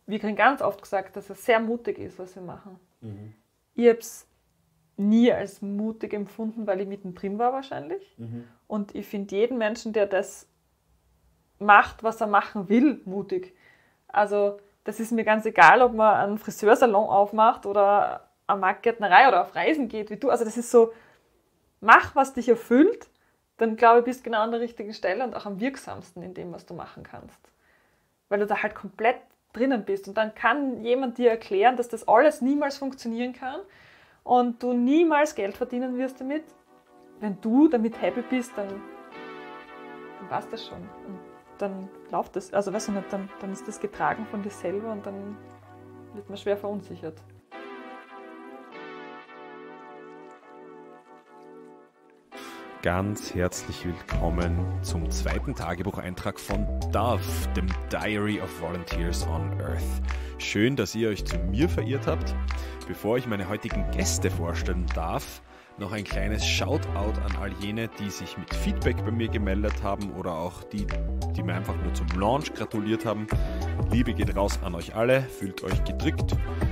wir kriegen ganz oft gesagt, dass es sehr mutig ist, was wir machen. Ich habe es nie als mutig empfunden, weil ich mittendrin war wahrscheinlich. Und ich finde jeden Menschen, der das macht, was er machen will, mutig. Also das ist mir ganz egal, ob man einen Friseursalon aufmacht oder eine Marktgärtnerei oder auf Reisen geht wie du. Also das ist so, mach, was dich erfüllt, dann glaube ich, bist du genau an der richtigen Stelle und auch am wirksamsten in dem, was du machen kannst. Weil du da halt komplett drinnen bist. Und dann kann jemand dir erklären, dass das alles niemals funktionieren kann und du niemals Geld verdienen wirst damit. Wenn du damit happy bist, dann passt das schon. Und dann läuft das. Also weißt du nicht, dann ist das getragen von dir selber und dann wird man schwer verunsichert. Ganz herzlich willkommen zum zweiten Tagebucheintrag von Dove, dem Diary of Volunteers on Earth. Schön, dass ihr euch zu mir verirrt habt. Bevor ich meine heutigen Gäste vorstellen darf, noch ein kleines Shoutout an all jene, die sich mit Feedback bei mir gemeldet haben oder auch die mir einfach nur zum Launch gratuliert haben. Liebe geht raus an euch alle, fühlt euch gedrückt.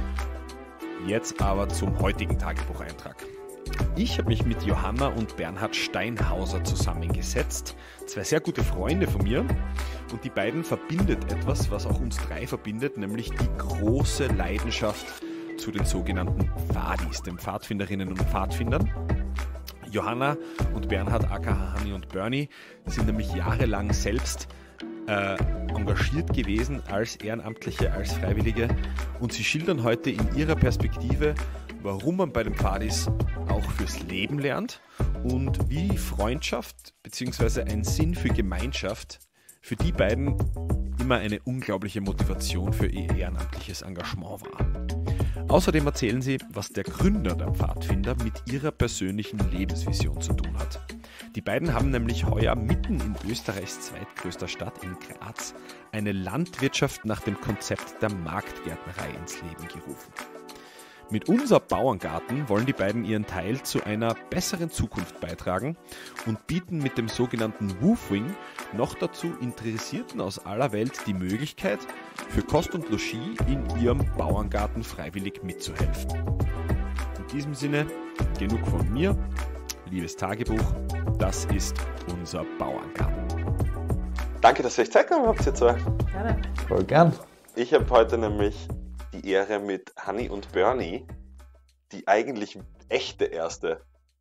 Jetzt aber zum heutigen Tagebucheintrag. Ich habe mich mit Johanna und Bernhard Steinhauser zusammengesetzt, zwei sehr gute Freunde von mir, und die beiden verbindet etwas, was auch uns drei verbindet, nämlich die große Leidenschaft zu den sogenannten Pfadis, den Pfadfinderinnen und Pfadfindern. Johanna und Bernhard aka Hanni und Bernie sind nämlich jahrelang selbst engagiert gewesen als Ehrenamtliche, als Freiwillige, und sie schildern heute in ihrer Perspektive, warum man bei den Pfadis auch fürs Leben lernt und wie Freundschaft bzw. ein Sinn für Gemeinschaft für die beiden immer eine unglaubliche Motivation für ihr ehrenamtliches Engagement war. Außerdem erzählen sie, was der Gründer der Pfadfinder mit ihrer persönlichen Lebensvision zu tun hat. Die beiden haben nämlich heuer mitten in Österreichs zweitgrößter Stadt in Graz eine Landwirtschaft nach dem Konzept der Marktgärtnerei ins Leben gerufen. Mit Unser Bauerngarten wollen die beiden ihren Teil zu einer besseren Zukunft beitragen und bieten mit dem sogenannten Woofwing noch dazu Interessierten aus aller Welt die Möglichkeit, für Kost und Logis in ihrem Bauerngarten freiwillig mitzuhelfen. In diesem Sinne, genug von mir. Liebes Tagebuch, das ist Unser Bauerngarten. Danke, dass ihr euch Zeit genommen habt, ihr zwei. Gerne. Voll gern. Ich habe heute nämlich die Ehre, mit Hanni und Bernie die eigentlich echte erste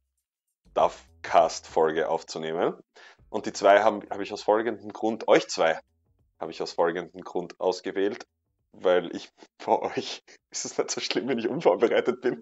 Dovecast-Folge aufzunehmen. Und die zwei habe ich aus folgendem Grund, euch zwei habe ich aus folgendem Grund ausgewählt, weil ich bei euch, ist es nicht so schlimm, wenn ich unvorbereitet bin.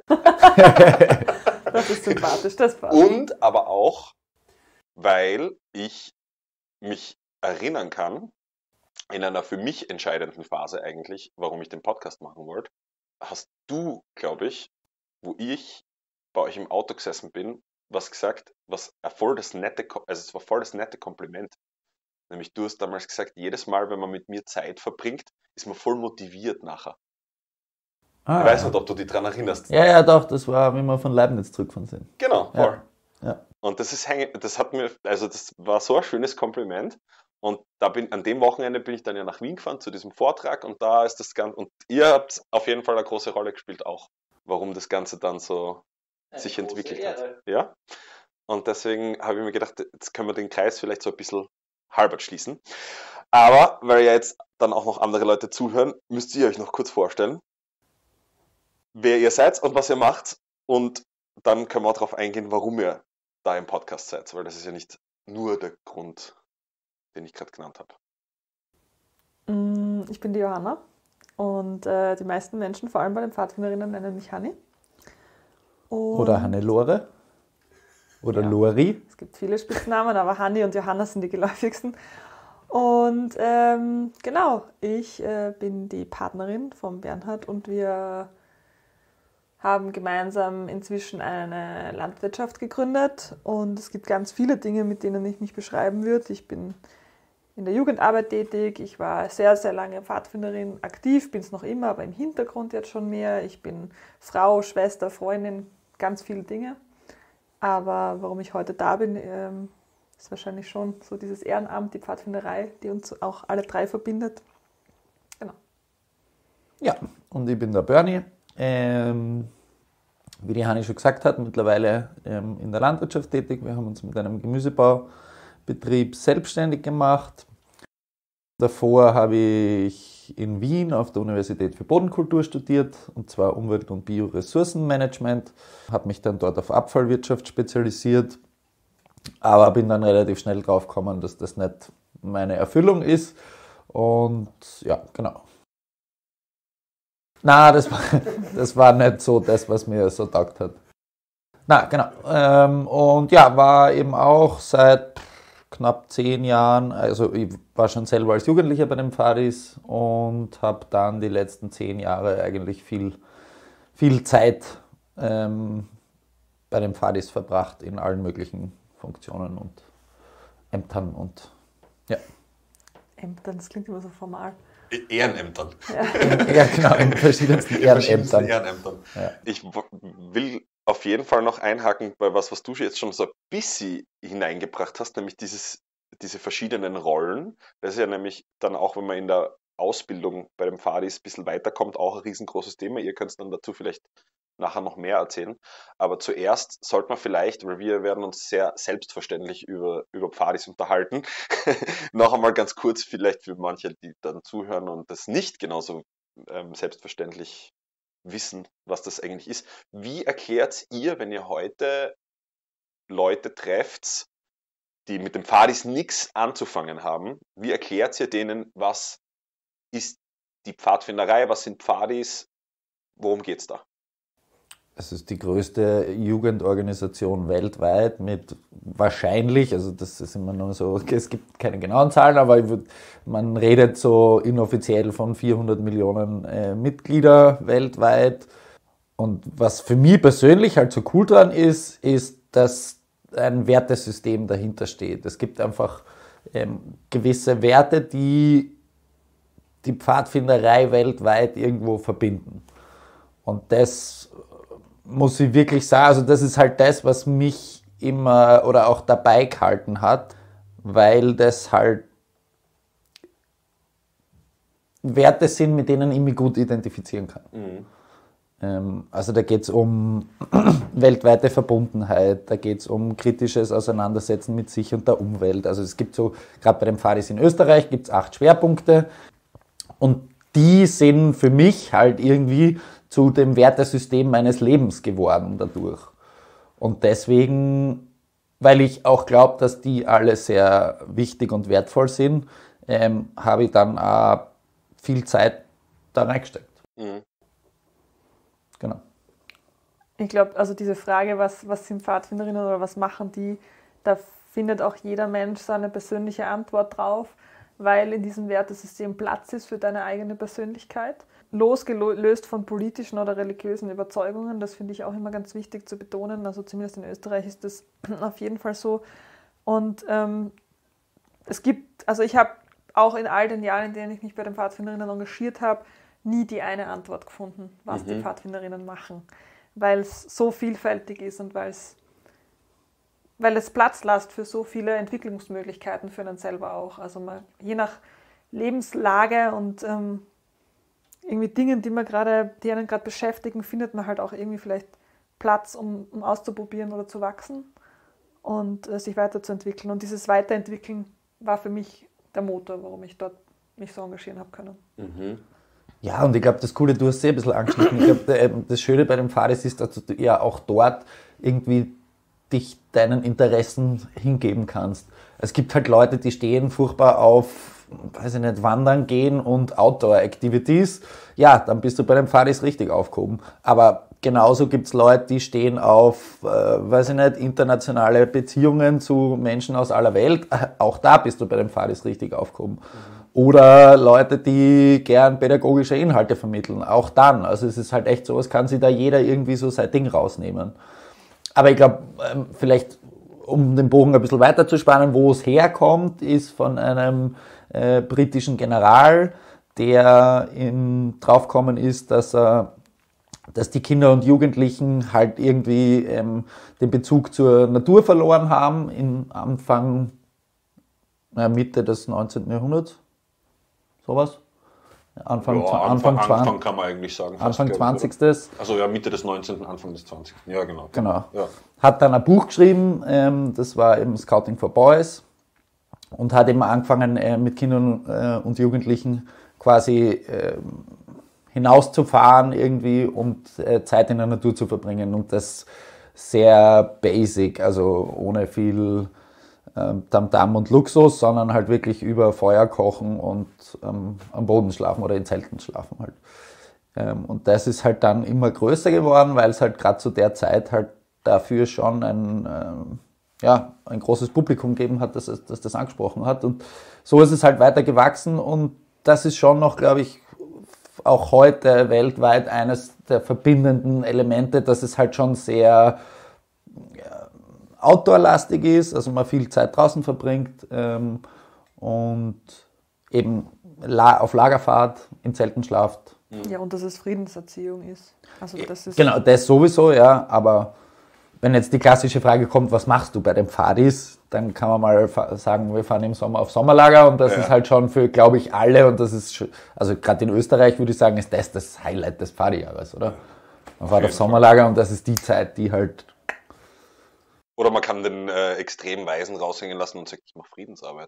Das ist sympathisch, das passt. Und aber auch, weil ich mich erinnern kann, in einer für mich entscheidenden Phase eigentlich, warum ich den Podcast machen wollte, hast du, glaube ich, wo ich bei euch im Auto gesessen bin, was gesagt, was voll das nette, also es war voll das nette Kompliment. Nämlich du hast damals gesagt, jedes Mal, wenn man mit mir Zeit verbringt, ist man voll motiviert nachher. Ich weiß nicht, ob du dich daran erinnerst. Ja, doch, das war, wie wir von Leibniz zurückgefahren sind. Genau, voll. Ja. Und das hat mir, also das war so ein schönes Kompliment. Und an dem Wochenende bin ich dann ja nach Wien gefahren zu diesem Vortrag, und da ist das Ganze, und ihr habt auf jeden Fall eine große Rolle gespielt auch, warum das Ganze dann so sich entwickelt hat. Ja? Und deswegen habe ich mir gedacht, jetzt können wir den Kreis vielleicht so ein bisschen halbert schließen. Aber weil ja jetzt dann auch noch andere Leute zuhören, müsst ihr euch noch kurz vorstellen, wer ihr seid und was ihr macht, und dann können wir auch darauf eingehen, warum ihr da im Podcast seid, weil das ist ja nicht nur der Grund, den ich gerade genannt habe. Ich bin die Johanna und die meisten Menschen, vor allem bei den Pfadfinderinnen, nennen mich Hanni. Oder Hannelore. Oder Ja. Lori. Es gibt viele Spitznamen, aber Hanni und Johanna sind die geläufigsten. Und genau, ich bin die Partnerin von Bernhard und wir haben gemeinsam inzwischen eine Landwirtschaft gegründet, und es gibt ganz viele Dinge, mit denen ich mich beschreiben würde. Ich bin in der Jugendarbeit tätig, ich war sehr, sehr lange Pfadfinderin aktiv, bin es noch immer, aber im Hintergrund jetzt schon mehr. Ich bin Frau, Schwester, Freundin, ganz viele Dinge. Aber warum ich heute da bin, ist wahrscheinlich schon so dieses Ehrenamt, die Pfadfinderei, die uns auch alle drei verbindet. Genau. Ja, und ich bin der Bernie. Wie die Hani schon gesagt hat, mittlerweile in der Landwirtschaft tätig. Wir haben uns mit einem Gemüsebaubetrieb selbstständig gemacht. Davor habe ich in Wien auf der Universität für Bodenkultur studiert, und zwar Umwelt- und Bioressourcenmanagement. Habe mich dann dort auf Abfallwirtschaft spezialisiert, aber bin dann relativ schnell drauf gekommen, dass das nicht meine Erfüllung ist. Und ja, genau. Na, das war nicht so das, was mir so taugt hat. Na, genau. Und ja, war eben auch seit knapp 10 Jahren, also ich war schon selber als Jugendlicher bei den Pfadis und habe dann die letzten 10 Jahre eigentlich viel Zeit bei den Pfadis verbracht in allen möglichen Funktionen und Ämtern und ja. Ämtern, das klingt immer so formal. Ehrenämtern. Ja, genau, in verschiedensten Ehrenämtern. Ja. Ich will auf jeden Fall noch einhaken bei was du jetzt schon so ein bisschen hineingebracht hast, nämlich diese verschiedenen Rollen. Das ist ja nämlich dann auch, wenn man in der Ausbildung bei dem Pfadis ein bisschen weiterkommt, auch ein riesengroßes Thema. Ihr könnt dann dazu vielleicht nachher noch mehr erzählen. Aber zuerst sollte man vielleicht, weil wir werden uns sehr selbstverständlich über Pfadis unterhalten, noch einmal ganz kurz vielleicht für manche, die dann zuhören und das nicht genauso selbstverständlich wissen, was das eigentlich ist. Wie erklärt ihr, wenn ihr heute Leute trefft, die mit dem Pfadis nichts anzufangen haben, wie erklärt ihr denen, was ist die Pfadfinderei, was sind Pfadis, worum geht es da? Es ist die größte Jugendorganisation weltweit mit wahrscheinlich, also das ist immer nur so, es gibt keine genauen Zahlen, aber man redet so inoffiziell von 400 Millionen Mitglieder weltweit. Und was für mich persönlich halt so cool dran ist, dass ein Wertesystem dahinter steht. Es gibt einfach gewisse Werte, die die Pfadfinderei weltweit irgendwo verbinden. Und das muss ich wirklich sagen, also das ist halt das, was mich immer oder auch dabei gehalten hat, weil das halt Werte sind, mit denen ich mich gut identifizieren kann. Mhm. Also da geht es um weltweite Verbundenheit, da geht es um kritisches Auseinandersetzen mit sich und der Umwelt. Also es gibt so, gerade bei den Pfadis in Österreich gibt es 8 Schwerpunkte und die sind für mich halt irgendwie zu dem Wertesystem meines Lebens geworden dadurch. Und deswegen, weil ich auch glaube, dass die alle sehr wichtig und wertvoll sind, habe ich dann auch viel Zeit da reingesteckt. Mhm. Genau. Ich glaube, also diese Frage, was sind Pfadfinderinnen oder was machen die, da findet auch jeder Mensch seine persönliche Antwort drauf, weil in diesem Wertesystem Platz ist für deine eigene Persönlichkeit. Losgelöst von politischen oder religiösen Überzeugungen, das finde ich auch immer ganz wichtig zu betonen, also zumindest in Österreich ist das auf jeden Fall so. Und es gibt, also ich habe auch in all den Jahren, in denen ich mich bei den Pfadfinderinnen engagiert habe, nie die eine Antwort gefunden, was die Pfadfinderinnen machen, weil es so vielfältig ist und weil es Platz lässt für so viele Entwicklungsmöglichkeiten für einen selber auch. Also je nach Lebenslage und irgendwie Dingen, die einen gerade beschäftigen, findet man halt auch irgendwie vielleicht Platz, um auszuprobieren oder zu wachsen und sich weiterzuentwickeln. Und dieses Weiterentwickeln war für mich der Motor, warum ich dort mich so engagieren habe können. Mhm. Ja, und ich glaube, das Coole, du hast es ein bisschen angeschnitten. Ich glaube, das Schöne bei den Pfadis ist, dass du ja auch dort irgendwie dich deinen Interessen hingeben kannst. Es gibt halt Leute, die stehen furchtbar auf, weiß ich nicht, Wandern gehen und Outdoor-Activities. Ja, dann bist du bei den Pfadis richtig aufgehoben. Aber genauso gibt es Leute, die stehen auf, weiß ich nicht, internationale Beziehungen zu Menschen aus aller Welt. Auch da bist du bei den Pfadis richtig aufgehoben. Oder Leute, die gern pädagogische Inhalte vermitteln. Auch dann. Also es ist halt echt so, es kann sich da jeder irgendwie so sein Ding rausnehmen. Aber ich glaube, vielleicht, um den Bogen ein bisschen weiter zu spannen, wo es herkommt, ist von einem britischen General, der draufgekommen ist, dass die Kinder und Jugendlichen halt irgendwie den Bezug zur Natur verloren haben im Mitte des 19. Jahrhunderts. Sowas. Anfang kann man eigentlich sagen. Anfang 20. Also ja, Mitte des 19., Anfang des 20. Ja, genau. Ja. Hat dann ein Buch geschrieben, das war eben Scouting for Boys und hat eben angefangen mit Kindern und Jugendlichen quasi hinauszufahren irgendwie und Zeit in der Natur zu verbringen und das sehr basic, also ohne viel Tamtam und Luxus, sondern halt wirklich über Feuer kochen und am Boden schlafen oder in Zelten schlafen halt. Und das ist halt dann immer größer geworden, weil es halt gerade zu der Zeit halt dafür schon ein großes Publikum gegeben hat, das das angesprochen hat. Und so ist es halt weiter gewachsen und das ist schon noch, glaube ich, auch heute weltweit eines der verbindenden Elemente, dass es halt schon sehr outdoor-lastig ist, also man viel Zeit draußen verbringt und eben auf Lagerfahrt, in Zelten schlaft. Ja, und dass es Friedenserziehung ist. Also das ist genau, das sowieso, ja, aber wenn jetzt die klassische Frage kommt, was machst du bei den Pfadis, dann kann man mal sagen, wir fahren im Sommer auf Sommerlager und das ist halt schon für, glaube ich, alle und das ist, also gerade in Österreich würde ich sagen, ist das Highlight des Pfadijahres, oder? Man fährt auf Sommerlager und das ist die Zeit, die halt... Oder man kann den extrem Weisen raushängen lassen und sagt, ich mache Friedensarbeit.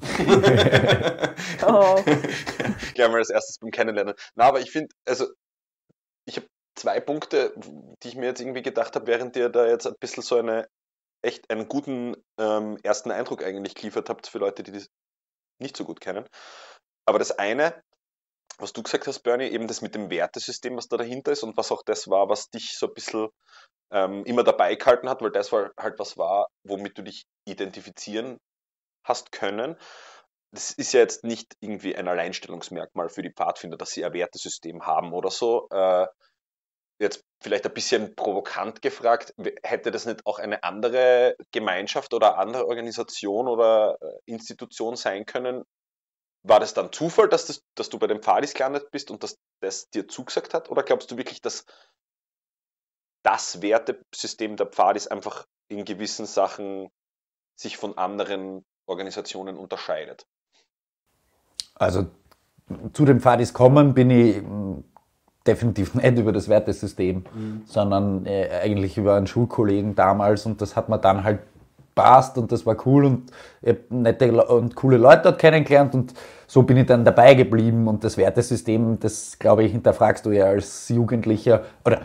Gleich mal als erstes beim Kennenlernen. Na, aber ich finde, also ich habe 2 Punkte, die ich mir jetzt irgendwie gedacht habe, während ihr da jetzt ein bisschen so einen guten ersten Eindruck eigentlich geliefert habt für Leute, die das nicht so gut kennen. Aber das eine, was du gesagt hast, Bernie, eben das mit dem Wertesystem, was da dahinter ist und was auch das war, was dich so ein bisschen immer dabei gehalten hat, weil das halt was war, womit du dich identifizieren hast können. Das ist ja jetzt nicht irgendwie ein Alleinstellungsmerkmal für die Pfadfinder, dass sie ein Wertesystem haben oder so. Jetzt vielleicht ein bisschen provokant gefragt, hätte das nicht auch eine andere Gemeinschaft oder andere Organisation oder Institution sein können? War das dann Zufall, dass du bei den Pfadis gelandet bist und dass das dir zugesagt hat? Oder glaubst du wirklich, dass das Wertesystem der Pfadis einfach in gewissen Sachen sich von anderen Organisationen unterscheidet? Also zu den Pfadis kommen bin ich definitiv nicht über das Wertesystem, sondern eigentlich über einen Schulkollegen damals und das hat mir dann halt passt und das war cool und ich habe nette und coole Leute dort kennengelernt und so bin ich dann dabei geblieben und das Wertesystem, das glaube ich hinterfragst du ja als Jugendlicher oder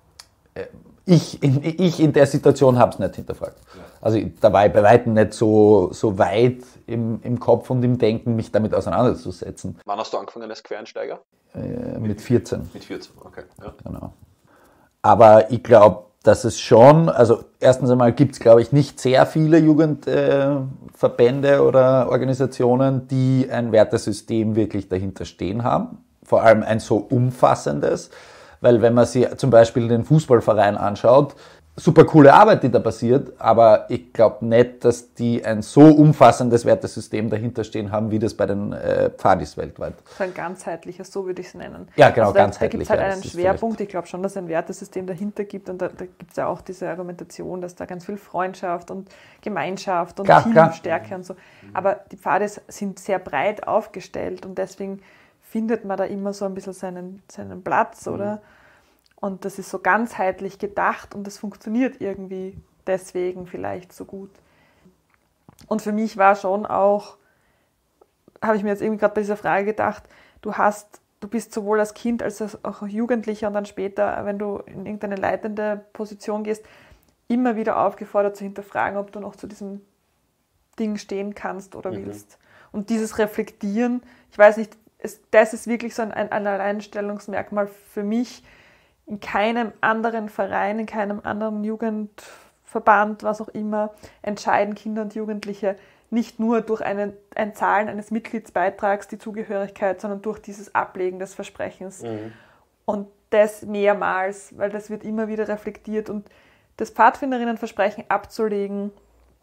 ich in der Situation habe es nicht hinterfragt. Ja. Also da war ich bei weitem nicht so weit im Kopf und im Denken, mich damit auseinanderzusetzen. Wann hast du angefangen als Quereinsteiger? Mit 14. Mit 14, okay. Ja. Genau. Aber ich glaube, dass es schon, also erstens einmal gibt es, glaube ich, nicht sehr viele Jugendverbände oder Organisationen, die ein Wertesystem wirklich dahinter stehen haben. Vor allem ein so umfassendes. Weil wenn man sich zum Beispiel den Fußballverein anschaut, super coole Arbeit, die da passiert, aber ich glaube nicht, dass die ein so umfassendes Wertesystem dahinter stehen haben, wie das bei den Pfadis weltweit. So ein ganzheitliches, so würde ich es nennen. Ja, genau, also ganzheitlich. Da gibt es halt einen Schwerpunkt. Ich glaube schon, dass es ein Wertesystem dahinter gibt und da gibt es ja auch diese Argumentation, dass da ganz viel Freundschaft und Gemeinschaft und Teamstärke und so. Aber die Pfadis sind sehr breit aufgestellt und deswegen findet man da immer so ein bisschen seinen Platz, oder? Und das ist so ganzheitlich gedacht und das funktioniert irgendwie deswegen vielleicht so gut. Und für mich war schon auch, habe ich mir jetzt irgendwie gerade bei dieser Frage gedacht, du bist sowohl als Kind als auch Jugendlicher und dann später, wenn du in irgendeine leitende Position gehst, immer wieder aufgefordert zu hinterfragen, ob du noch zu diesem Ding stehen kannst oder willst. Und dieses Reflektieren, ich weiß nicht, das ist wirklich so ein Alleinstellungsmerkmal für mich. In keinem anderen Verein, in keinem anderen Jugendverband, was auch immer, entscheiden Kinder und Jugendliche nicht nur durch ein Zahlen eines Mitgliedsbeitrags die Zugehörigkeit, sondern durch dieses Ablegen des Versprechens. Und das mehrmals, weil das wird immer wieder reflektiert. Und das Pfadfinderinnenversprechen abzulegen,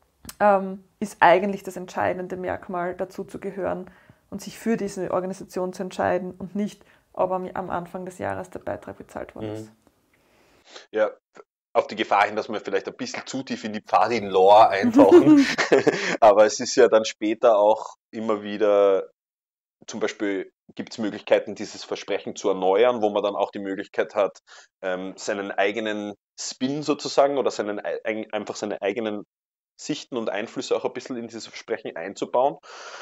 ist eigentlich das entscheidende Merkmal, dazu zu gehören und sich für diese Organisation zu entscheiden und nicht, ob am Anfang des Jahres der Beitrag bezahlt worden ist. Ja, auf die Gefahr hin, dass wir vielleicht ein bisschen zu tief in die Pfadin-Lore eintauchen. Aber es ist ja dann später auch immer wieder, zum Beispiel gibt es Möglichkeiten, dieses Versprechen zu erneuern, wo man dann auch die Möglichkeit hat, seinen eigenen Spin sozusagen oder einfach seine eigenen Sichten und Einflüsse auch ein bisschen in dieses Versprechen einzubauen.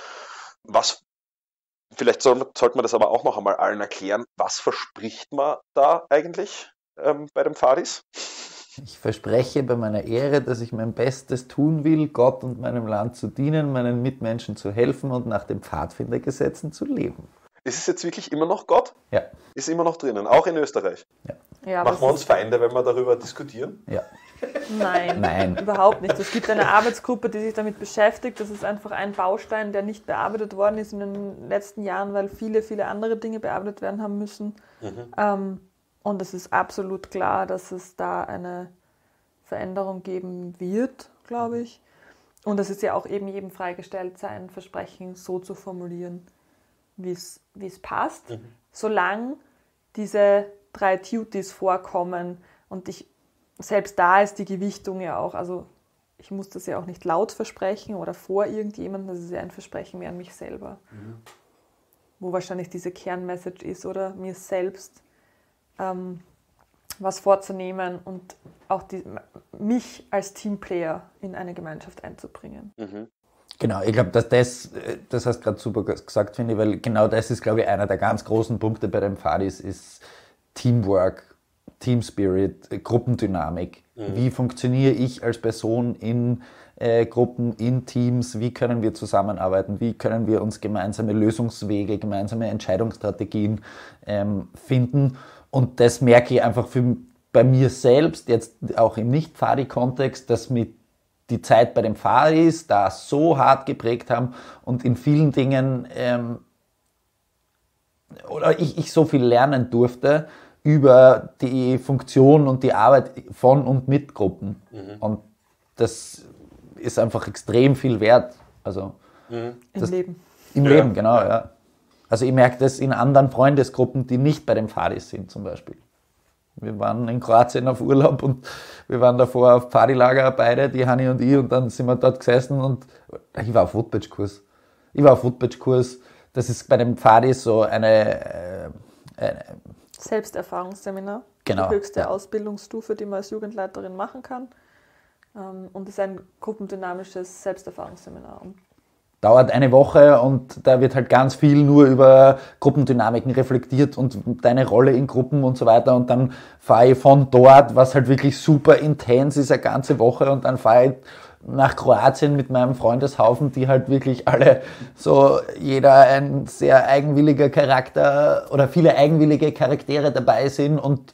Vielleicht sollte man das aber auch noch einmal allen erklären, was verspricht man da eigentlich bei den Pfadis? Ich verspreche bei meiner Ehre, dass ich mein Bestes tun will, Gott und meinem Land zu dienen, meinen Mitmenschen zu helfen und nach den Pfadfindergesetzen zu leben. Ist es jetzt wirklich immer noch Gott? Ja. Ist immer noch drinnen, auch in Österreich? Ja, machen wir uns Feinde, wenn wir darüber diskutieren? Ja. Nein, überhaupt nicht. Es gibt eine Arbeitsgruppe, die sich damit beschäftigt. Das ist einfach ein Baustein, der nicht bearbeitet worden ist in den letzten Jahren, weil viele, viele andere Dinge bearbeitet werden haben müssen. Und es ist absolut klar, dass es da eine Veränderung geben wird, glaube ich. Und es ist ja auch eben jedem freigestellt, sein Versprechen so zu formulieren, wie es passt, solange diese 3 Duties vorkommen. Und selbst da ist die Gewichtung ja auch, also ich muss das ja auch nicht laut versprechen oder vor irgendjemandem, das ist ja ein Versprechen mehr an mich selber. Wo wahrscheinlich diese Kernmessage ist, oder mir selbst was vorzunehmen und auch mich als Teamplayer in eine Gemeinschaft einzubringen. Genau, ich glaube, dass das hast du gerade super gesagt, finde ich, weil genau das ist, glaube ich, einer der ganz großen Punkte bei den Pfadis ist Teamwork, Team Spirit, Gruppendynamik. Wie funktioniere ich als Person in Gruppen, in Teams? Wie können wir zusammenarbeiten? Wie können wir uns gemeinsame Lösungswege, gemeinsame Entscheidungsstrategien finden? Und das merke ich einfach bei mir selbst, jetzt auch im Nicht-Pfadi-Kontext, dass mich die Zeit bei den Pfadis da so hart geprägt haben und in vielen Dingen oder ich so viel lernen durfte über die Funktion und die Arbeit von und mit Gruppen. Und das ist einfach extrem viel wert. Also Im Leben. Im Leben, genau, ja. Also ich merke das in anderen Freundesgruppen, die nicht bei den Pfadis sind zum Beispiel. Wir waren in Kroatien auf Urlaub und wir waren davor auf Pfadilager, beide, die Hanni und ich, und dann sind wir dort gesessen und ich war auf Footbridge-Kurs. Das ist bei den Pfadis so eine Selbsterfahrungsseminar. Genau, Die höchste Ausbildungsstufe, die man als Jugendleiterin machen kann. Und es ist ein gruppendynamisches Selbsterfahrungsseminar. Dauert eine Woche und da wird halt ganz viel nur über Gruppendynamiken reflektiert und deine Rolle in Gruppen und so weiter. Und dann fahre ich von dort, was halt wirklich super intens ist, eine ganze Woche, und dann fahre ich nach Kroatien mit meinem Freundeshaufen, die halt wirklich alle so, jeder ein sehr eigenwilliger Charakter oder viele eigenwillige Charaktere dabei sind, und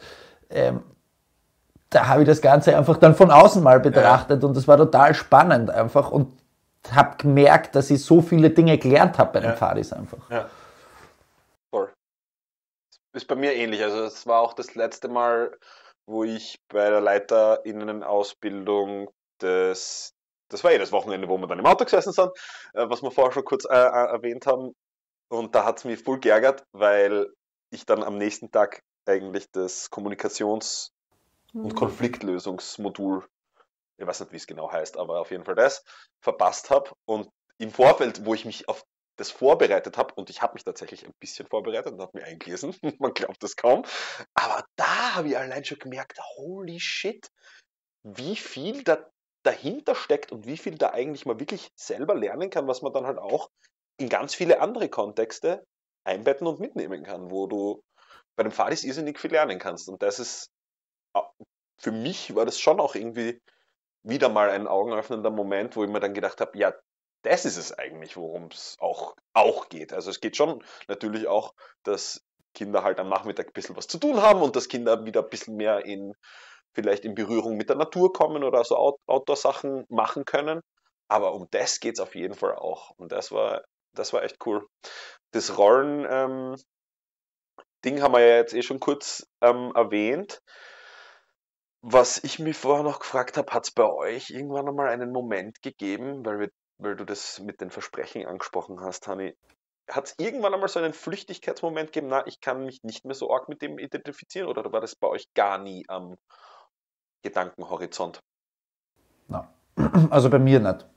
da habe ich das Ganze einfach dann von außen mal betrachtet und das war total spannend einfach und habe gemerkt, dass ich so viele Dinge gelernt habe bei den Pfadis einfach. Ja. Voll. Ist bei mir ähnlich. Also es war auch das letzte Mal, wo ich bei der LeiterInnen-Ausbildung das war das Wochenende, wo wir dann im Auto gesessen sind, was wir vorher schon kurz erwähnt haben. Und da hat es mich voll geärgert, weil ich dann am nächsten Tag eigentlich das Kommunikations- und Konfliktlösungsmodul, ich weiß nicht, wie es genau heißt, aber auf jeden Fall das, verpasst habe. Und im Vorfeld, wo ich mich auf das vorbereitet habe, und ich habe mich tatsächlich ein bisschen vorbereitet und habe mir eingelesen, man glaubt das kaum, aber da habe ich allein schon gemerkt, holy shit, wie viel da dahinter steckt und wie viel da eigentlich mal wirklich selber lernen kann, was man dann halt auch in ganz viele andere Kontexte einbetten und mitnehmen kann, wo du bei dem Pfadis irrsinnig viel lernen kannst. Und das ist, für mich war das schon auch irgendwie wieder mal ein augenöffnender Moment, wo ich mir dann gedacht habe, ja, das ist es eigentlich, worum es auch geht. Also es geht schon natürlich auch, dass Kinder halt am Nachmittag ein bisschen was zu tun haben und dass Kinder wieder ein bisschen mehr vielleicht in Berührung mit der Natur kommen oder so Outdoor-Sachen machen können. Aber um das geht es auf jeden Fall auch. Und das war echt cool. Das Rollen-Ding haben wir ja jetzt schon kurz erwähnt. Was ich mich vorher noch gefragt habe, hat es bei euch irgendwann einmal einen Moment gegeben, weil du das mit den Versprechen angesprochen hast, Hanni, hat es irgendwann einmal so einen Flüchtigkeitsmoment gegeben, ich kann mich nicht mehr so arg mit dem identifizieren, oder war das bei euch gar nie am Gedankenhorizont? No. Also bei mir nicht.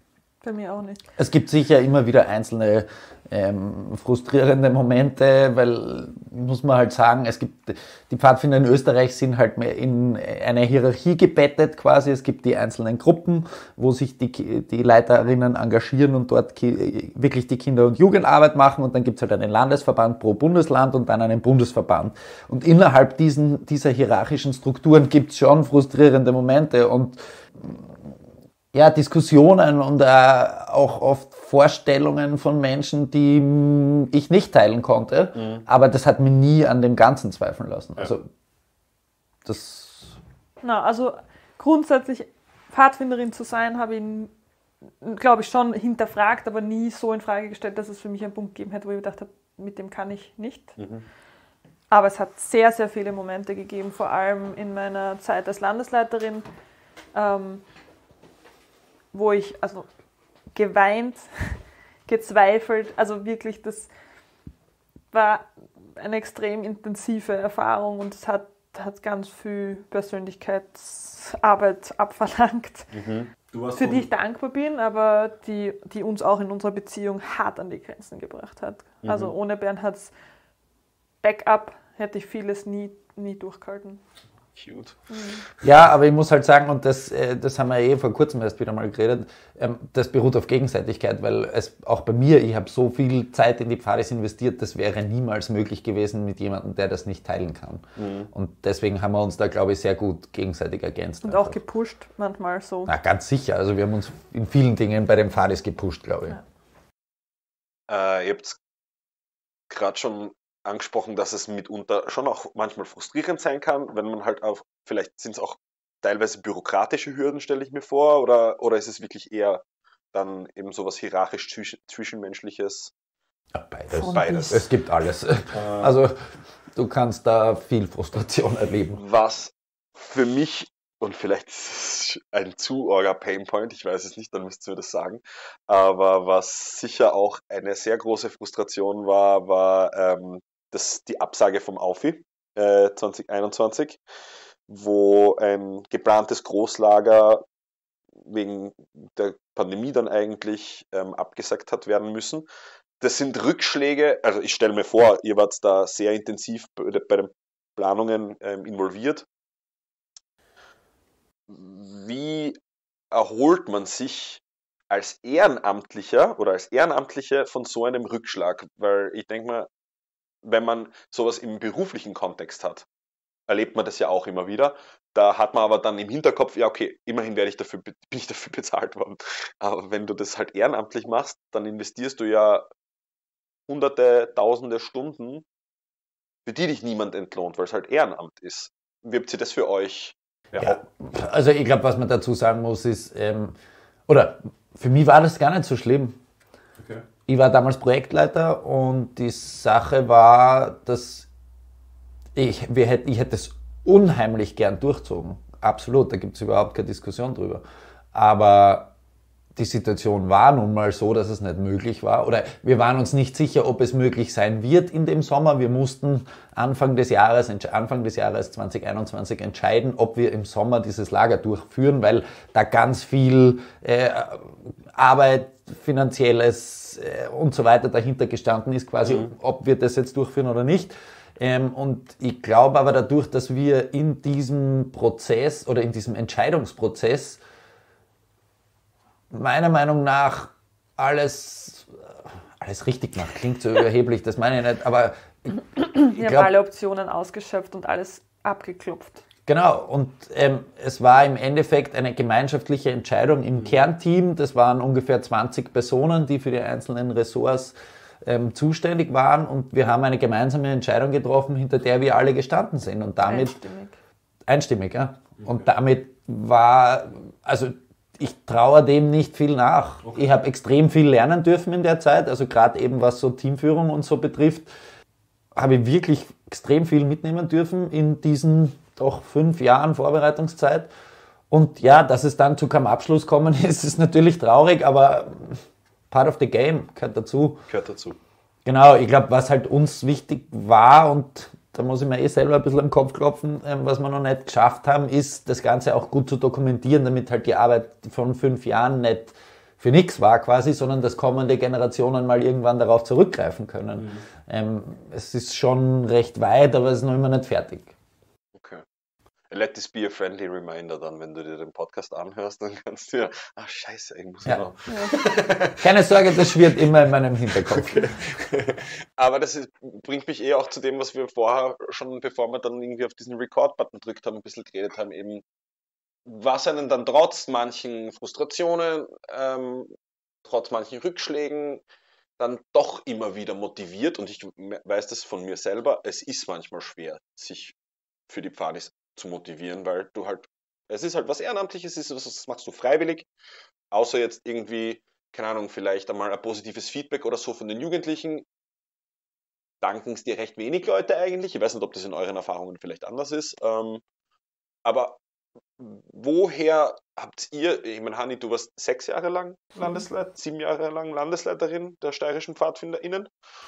Bei mir auch nicht. Es gibt sicher immer wieder einzelne frustrierende Momente, weil, muss man halt sagen, die Pfadfinder in Österreich sind halt mehr in eine Hierarchie gebettet quasi. Es gibt die einzelnen Gruppen, wo sich die Leiterinnen engagieren und dort wirklich die Kinder- und Jugendarbeit machen, und dann gibt es halt einen Landesverband pro Bundesland und dann einen Bundesverband. Und innerhalb dieser hierarchischen Strukturen gibt es schon frustrierende Momente und ja, Diskussionen und auch oft Vorstellungen von Menschen, die ich nicht teilen konnte. Aber das hat mich nie an dem Ganzen zweifeln lassen. Also, also grundsätzlich Pfadfinderin zu sein, habe ich, glaube ich, schon hinterfragt, aber nie so in Frage gestellt, dass es für mich einen Punkt gegeben hätte, wo ich gedacht habe, mit dem kann ich nicht. Aber es hat sehr, sehr viele Momente gegeben, vor allem in meiner Zeit als Landesleiterin, wo ich also geweint, gezweifelt, also wirklich, das war eine extrem intensive Erfahrung und es hat ganz viel Persönlichkeitsarbeit abverlangt, für die ich dankbar bin, aber die uns auch in unserer Beziehung hart an die Grenzen gebracht hat. Also ohne Bernhards Backup hätte ich vieles nie durchgehalten. Cute. Ja, aber ich muss halt sagen, und das haben wir vor kurzem erst wieder mal geredet, das beruht auf Gegenseitigkeit, weil auch bei mir, ich habe so viel Zeit in die Pfadis investiert, das wäre niemals möglich gewesen mit jemandem, der das nicht teilen kann. Und deswegen haben wir uns da, glaube ich, sehr gut gegenseitig ergänzt. Und auch gepusht manchmal so. Na, ganz sicher, also wir haben uns in vielen Dingen bei den Pfadis gepusht, glaube ich. Ja. Ihr habt gerade schon angesprochen, dass es mitunter schon auch manchmal frustrierend sein kann, wenn man halt vielleicht sind es auch teilweise bürokratische Hürden, stelle ich mir vor, oder ist es wirklich eher dann eben sowas hierarchisch Zwischenmenschliches? Ja, beides. Es gibt alles. Also du kannst da viel Frustration erleben. Was für mich, und vielleicht ist es ein zu arger Painpoint, ich weiß es nicht, dann müsst ihr mir das sagen, aber was sicher auch eine sehr große Frustration war die Absage vom AUFI 2021, wo ein geplantes Großlager wegen der Pandemie dann eigentlich abgesagt hat werden müssen. Das sind Rückschläge, also ich stelle mir vor, ihr wart da sehr intensiv bei den Planungen involviert. Wie erholt man sich als Ehrenamtlicher oder als Ehrenamtliche von so einem Rückschlag? Weil ich denke mal, wenn man sowas im beruflichen Kontext hat, erlebt man das ja auch immer wieder. Da hat man aber dann im Hinterkopf, ja okay, immerhin bin ich dafür bezahlt worden. Aber wenn du das halt ehrenamtlich machst, dann investierst du ja hunderte, tausende Stunden, für die dich niemand entlohnt, weil es halt Ehrenamt ist. Wie habt ihr das für euch? Ja, also ich glaube, was man dazu sagen muss, ist, oder für mich war das gar nicht so schlimm. Okay. Ich war damals Projektleiter und die Sache war, dass ich hätte es unheimlich gern durchzogen. Absolut, da gibt es überhaupt keine Diskussion drüber. Aber die Situation war nun mal so, dass es nicht möglich war. Oder wir waren uns nicht sicher, ob es möglich sein wird in dem Sommer. Wir mussten Anfang des Jahres 2021 entscheiden, ob wir im Sommer dieses Lager durchführen, weil da ganz viel Arbeit, Finanzielles und so weiter dahinter gestanden ist, quasi, ob wir das jetzt durchführen oder nicht. Und ich glaube aber dadurch, dass wir in diesem Prozess oder in diesem Entscheidungsprozess meiner Meinung nach alles richtig macht. Klingt so überheblich, das meine ich nicht, aber wir haben alle Optionen ausgeschöpft und alles abgeklopft. Genau, und es war im Endeffekt eine gemeinschaftliche Entscheidung im Kernteam. Das waren ungefähr 20 Personen, die für die einzelnen Ressorts zuständig waren, und wir haben eine gemeinsame Entscheidung getroffen, hinter der wir alle gestanden sind. Und damit einstimmig, ja. Okay. Und damit ich traue dem nicht viel nach. Okay. Ich habe extrem viel lernen dürfen in der Zeit, also gerade eben was so Teamführung und so betrifft, habe ich wirklich extrem viel mitnehmen dürfen in diesen doch 5 Jahren Vorbereitungszeit. Und ja, dass es dann zu keinem Abschluss kommen ist natürlich traurig, aber part of the game, gehört dazu. Genau, ich glaube, was halt uns wichtig war, und da muss ich mir selber ein bisschen am Kopf klopfen, was wir noch nicht geschafft haben, ist, das Ganze auch gut zu dokumentieren, damit halt die Arbeit von 5 Jahren nicht für nichts war quasi, sondern dass kommende Generationen mal irgendwann darauf zurückgreifen können. Es ist schon recht weit, aber es ist noch immer nicht fertig. Okay. Let this be a friendly reminder dann, wenn du dir den Podcast anhörst, dann kannst du scheiße, ich muss noch. Keine Sorge, das schwirrt immer in meinem Hinterkopf. Okay. Aber das bringt mich auch zu dem, was wir vorher schon, bevor wir dann irgendwie auf diesen Record-Button gedrückt haben, ein bisschen geredet haben, eben, was einen dann trotz manchen Frustrationen, trotz manchen Rückschlägen, dann doch immer wieder motiviert. Und ich weiß das von mir selber, es ist manchmal schwer, sich für die Pfadis zu motivieren, weil du halt, es ist halt was Ehrenamtliches, das machst du freiwillig, außer jetzt irgendwie, keine Ahnung, vielleicht einmal ein positives Feedback oder so von den Jugendlichen, danken es dir recht wenig Leute eigentlich. Ich weiß nicht, ob das in euren Erfahrungen vielleicht anders ist, aber woher habt ihr, ich meine, Hanni, du warst 6 Jahre lang Landesleiterin, 7 Jahre lang Landesleiterin der steirischen PfadfinderInnen.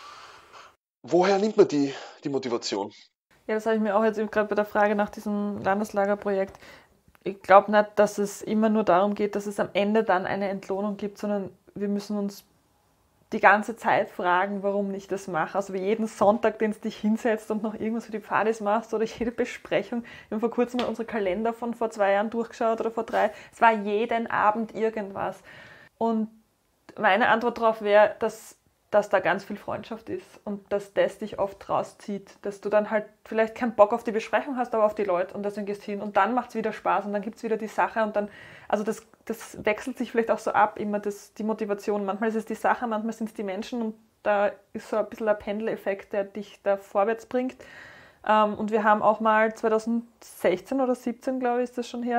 Woher nimmt man die Motivation? Ja, das habe ich mir auch jetzt gerade bei der Frage nach diesem Landeslagerprojekt. Ich glaube nicht, dass es immer nur darum geht, dass es am Ende dann eine Entlohnung gibt, sondern wir müssen uns die ganze Zeit fragen, warum ich das mache. Also wie jeden Sonntag, den du dich hinsetzt und noch irgendwas für die Pfadis machst oder jede Besprechung. Wir haben vor kurzem mal unsere Kalender von vor 2 Jahren durchgeschaut oder vor 3. Es war jeden Abend irgendwas. Und meine Antwort darauf wäre, dass da ganz viel Freundschaft ist und dass das dich oft rauszieht, dass du dann halt vielleicht keinen Bock auf die Besprechung hast, aber auf die Leute und deswegen gehst du hin und dann macht es wieder Spaß und dann gibt es wieder die Sache und dann, also das wechselt sich vielleicht auch so ab, immer die Motivation. Manchmal ist es die Sache, manchmal sind es die Menschen und da ist so ein bisschen ein Pendeleffekt, der dich da vorwärts bringt. Und wir haben auch mal 2016 oder 17, glaube ich, ist das schon her,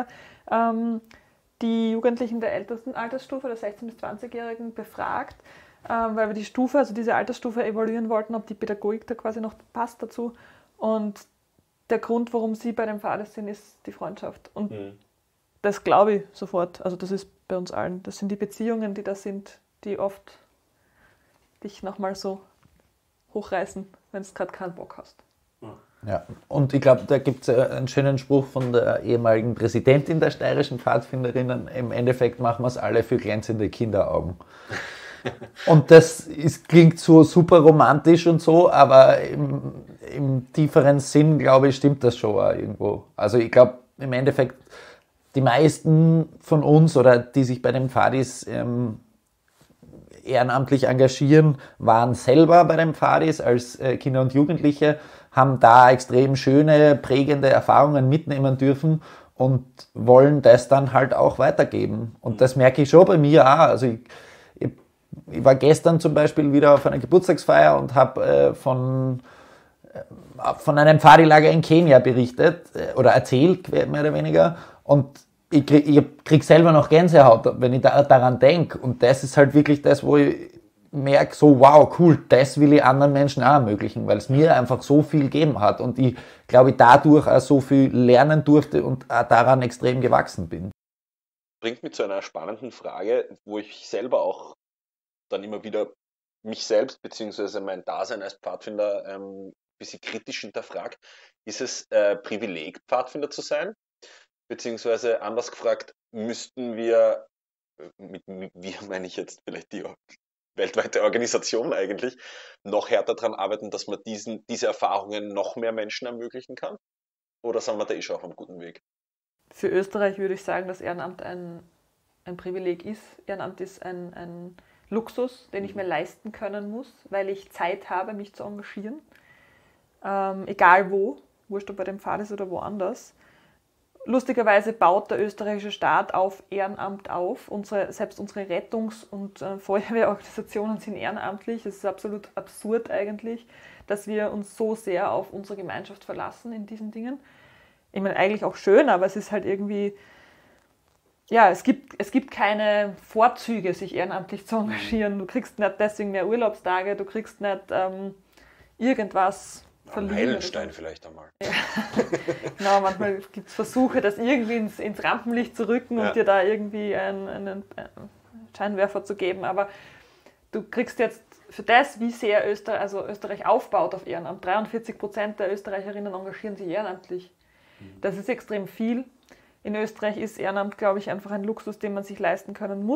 die Jugendlichen der ältesten Altersstufe, der 16- bis 20-Jährigen, befragt, weil wir die Stufe, also diese Altersstufe evaluieren wollten, ob die Pädagogik da quasi noch passt dazu. Und der Grund, warum sie bei den Pfadis sind, ist die Freundschaft. Und das glaube ich sofort. Also das ist bei uns allen. Das sind die Beziehungen, die da sind, die oft dich nochmal so hochreißen, wenn du gerade keinen Bock hast. Ja, und ich glaube, da gibt es einen schönen Spruch von der ehemaligen Präsidentin der steirischen Pfadfinderinnen. Im Endeffekt machen wir es alle für glänzende Kinderaugen. Und das klingt so super romantisch und so, aber im tieferen Sinn, glaube ich, stimmt das schon auch irgendwo. Also ich glaube, im Endeffekt, die meisten von uns oder die sich bei den Pfadis ehrenamtlich engagieren, waren selber bei den Pfadis als Kinder und Jugendliche, haben da extrem schöne, prägende Erfahrungen mitnehmen dürfen und wollen das dann halt auch weitergeben. Und das merke ich schon bei mir auch. Also ich war gestern zum Beispiel wieder auf einer Geburtstagsfeier und habe von einem Pfadilager in Kenia berichtet oder erzählt, mehr oder weniger. Und ich krieg selber noch Gänsehaut, wenn ich daran denke. Und das ist halt wirklich das, wo ich merke, so wow, cool, das will ich anderen Menschen auch ermöglichen, weil es mir einfach so viel gegeben hat. Und ich glaube, ich dadurch auch so viel lernen durfte und auch daran extrem gewachsen bin. Bringt mich zu einer spannenden Frage, wo ich selber auch dann immer wieder mich selbst bzw. mein Dasein als Pfadfinder ein bisschen kritisch hinterfragt. Ist es Privileg, Pfadfinder zu sein? Beziehungsweise anders gefragt, müssten wir, mit wir meine ich jetzt vielleicht die weltweite Organisation eigentlich, noch härter daran arbeiten, dass man diese Erfahrungen noch mehr Menschen ermöglichen kann? Oder sind wir da schon auf einem guten Weg? Für Österreich würde ich sagen, dass Ehrenamt ein Privileg ist. Ehrenamt ist ein Luxus, den ich mir leisten können muss, weil ich Zeit habe, mich zu engagieren. Egal wo, wurscht ob bei den Pfadis oder woanders. Lustigerweise baut der österreichische Staat auf Ehrenamt auf. Selbst unsere Rettungs- und Feuerwehrorganisationen sind ehrenamtlich. Es ist absolut absurd eigentlich, dass wir uns so sehr auf unsere Gemeinschaft verlassen in diesen Dingen. Ich meine, eigentlich auch schön, aber es ist halt irgendwie, ja, es gibt keine Vorzüge, sich ehrenamtlich zu engagieren. Du kriegst nicht deswegen mehr Urlaubstage, du kriegst nicht irgendwas verliehen. Meilenstein vielleicht einmal. Ja. Genau, manchmal gibt es Versuche, das irgendwie ins Rampenlicht zu rücken und dir da irgendwie einen Scheinwerfer zu geben. Aber du kriegst jetzt für das, wie sehr Österreich aufbaut auf Ehrenamt, 43% der Österreicherinnen engagieren sich ehrenamtlich. Das ist extrem viel. In Österreich ist Ehrenamt, glaube ich, einfach ein Luxus, den man sich leisten können muss,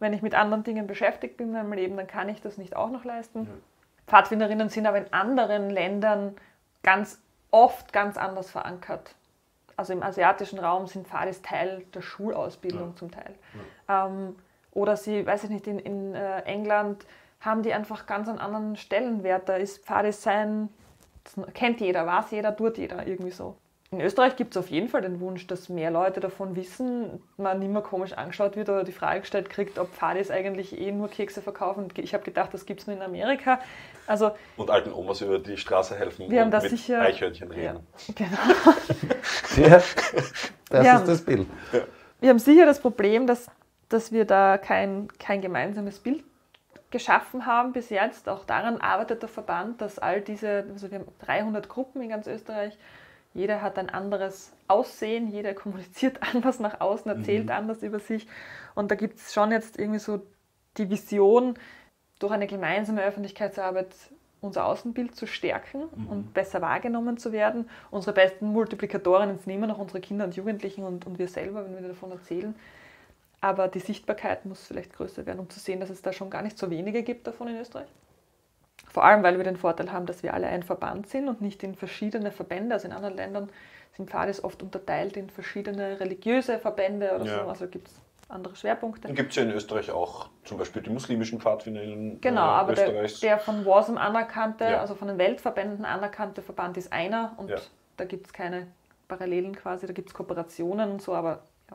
wenn ich mit anderen Dingen beschäftigt bin in meinem Leben, dann kann ich das nicht auch noch leisten. Pfadfinderinnen sind aber in anderen Ländern ganz oft ganz anders verankert. Also im asiatischen Raum sind Pfadis Teil der Schulausbildung zum Teil. Oder sie, weiß ich nicht, in England haben die einfach ganz einen anderen Stellenwert. Da ist Pfadis sein, das kennt jeder, weiß jeder, tut jeder, irgendwie so. In Österreich gibt es auf jeden Fall den Wunsch, dass mehr Leute davon wissen, man nicht mehr komisch angeschaut wird oder die Frage gestellt kriegt, ob Pfadis eigentlich nur Kekse verkaufen. Ich habe gedacht, das gibt es nur in Amerika. Also, und alten Omas über die Straße helfen wir haben und das mit sicher, Eichhörnchen reden. Ja, genau. Ja, das ist das Bild. Ja. Wir haben sicher das Problem, dass wir da kein gemeinsames Bild geschaffen haben bis jetzt. Auch daran arbeitet der Verband, dass all diese, also wir haben 300 Gruppen in ganz Österreich, jeder hat ein anderes Aussehen, jeder kommuniziert anders nach außen, erzählt anders über sich. Und da gibt es schon jetzt irgendwie so die Vision, durch eine gemeinsame Öffentlichkeitsarbeit unser Außenbild zu stärken und besser wahrgenommen zu werden. Unsere besten Multiplikatorinnen sind immer noch unsere Kinder und Jugendlichen und wir selber, wenn wir davon erzählen. Aber die Sichtbarkeit muss vielleicht größer werden, um zu sehen, dass es da schon gar nicht so wenige gibt davon in Österreich. Vor allem, weil wir den Vorteil haben, dass wir alle ein Verband sind und nicht in verschiedene Verbände. Also in anderen Ländern sind Pfadis oft unterteilt in verschiedene religiöse Verbände oder so. Also gibt es andere Schwerpunkte. Dann gibt es ja in Österreich auch zum Beispiel die muslimischen Pfadfinderinnen. Genau, aber Österreichs. der von WASM anerkannte, also von den Weltverbänden anerkannte Verband ist einer und da gibt es keine Parallelen quasi, da gibt es Kooperationen und so, aber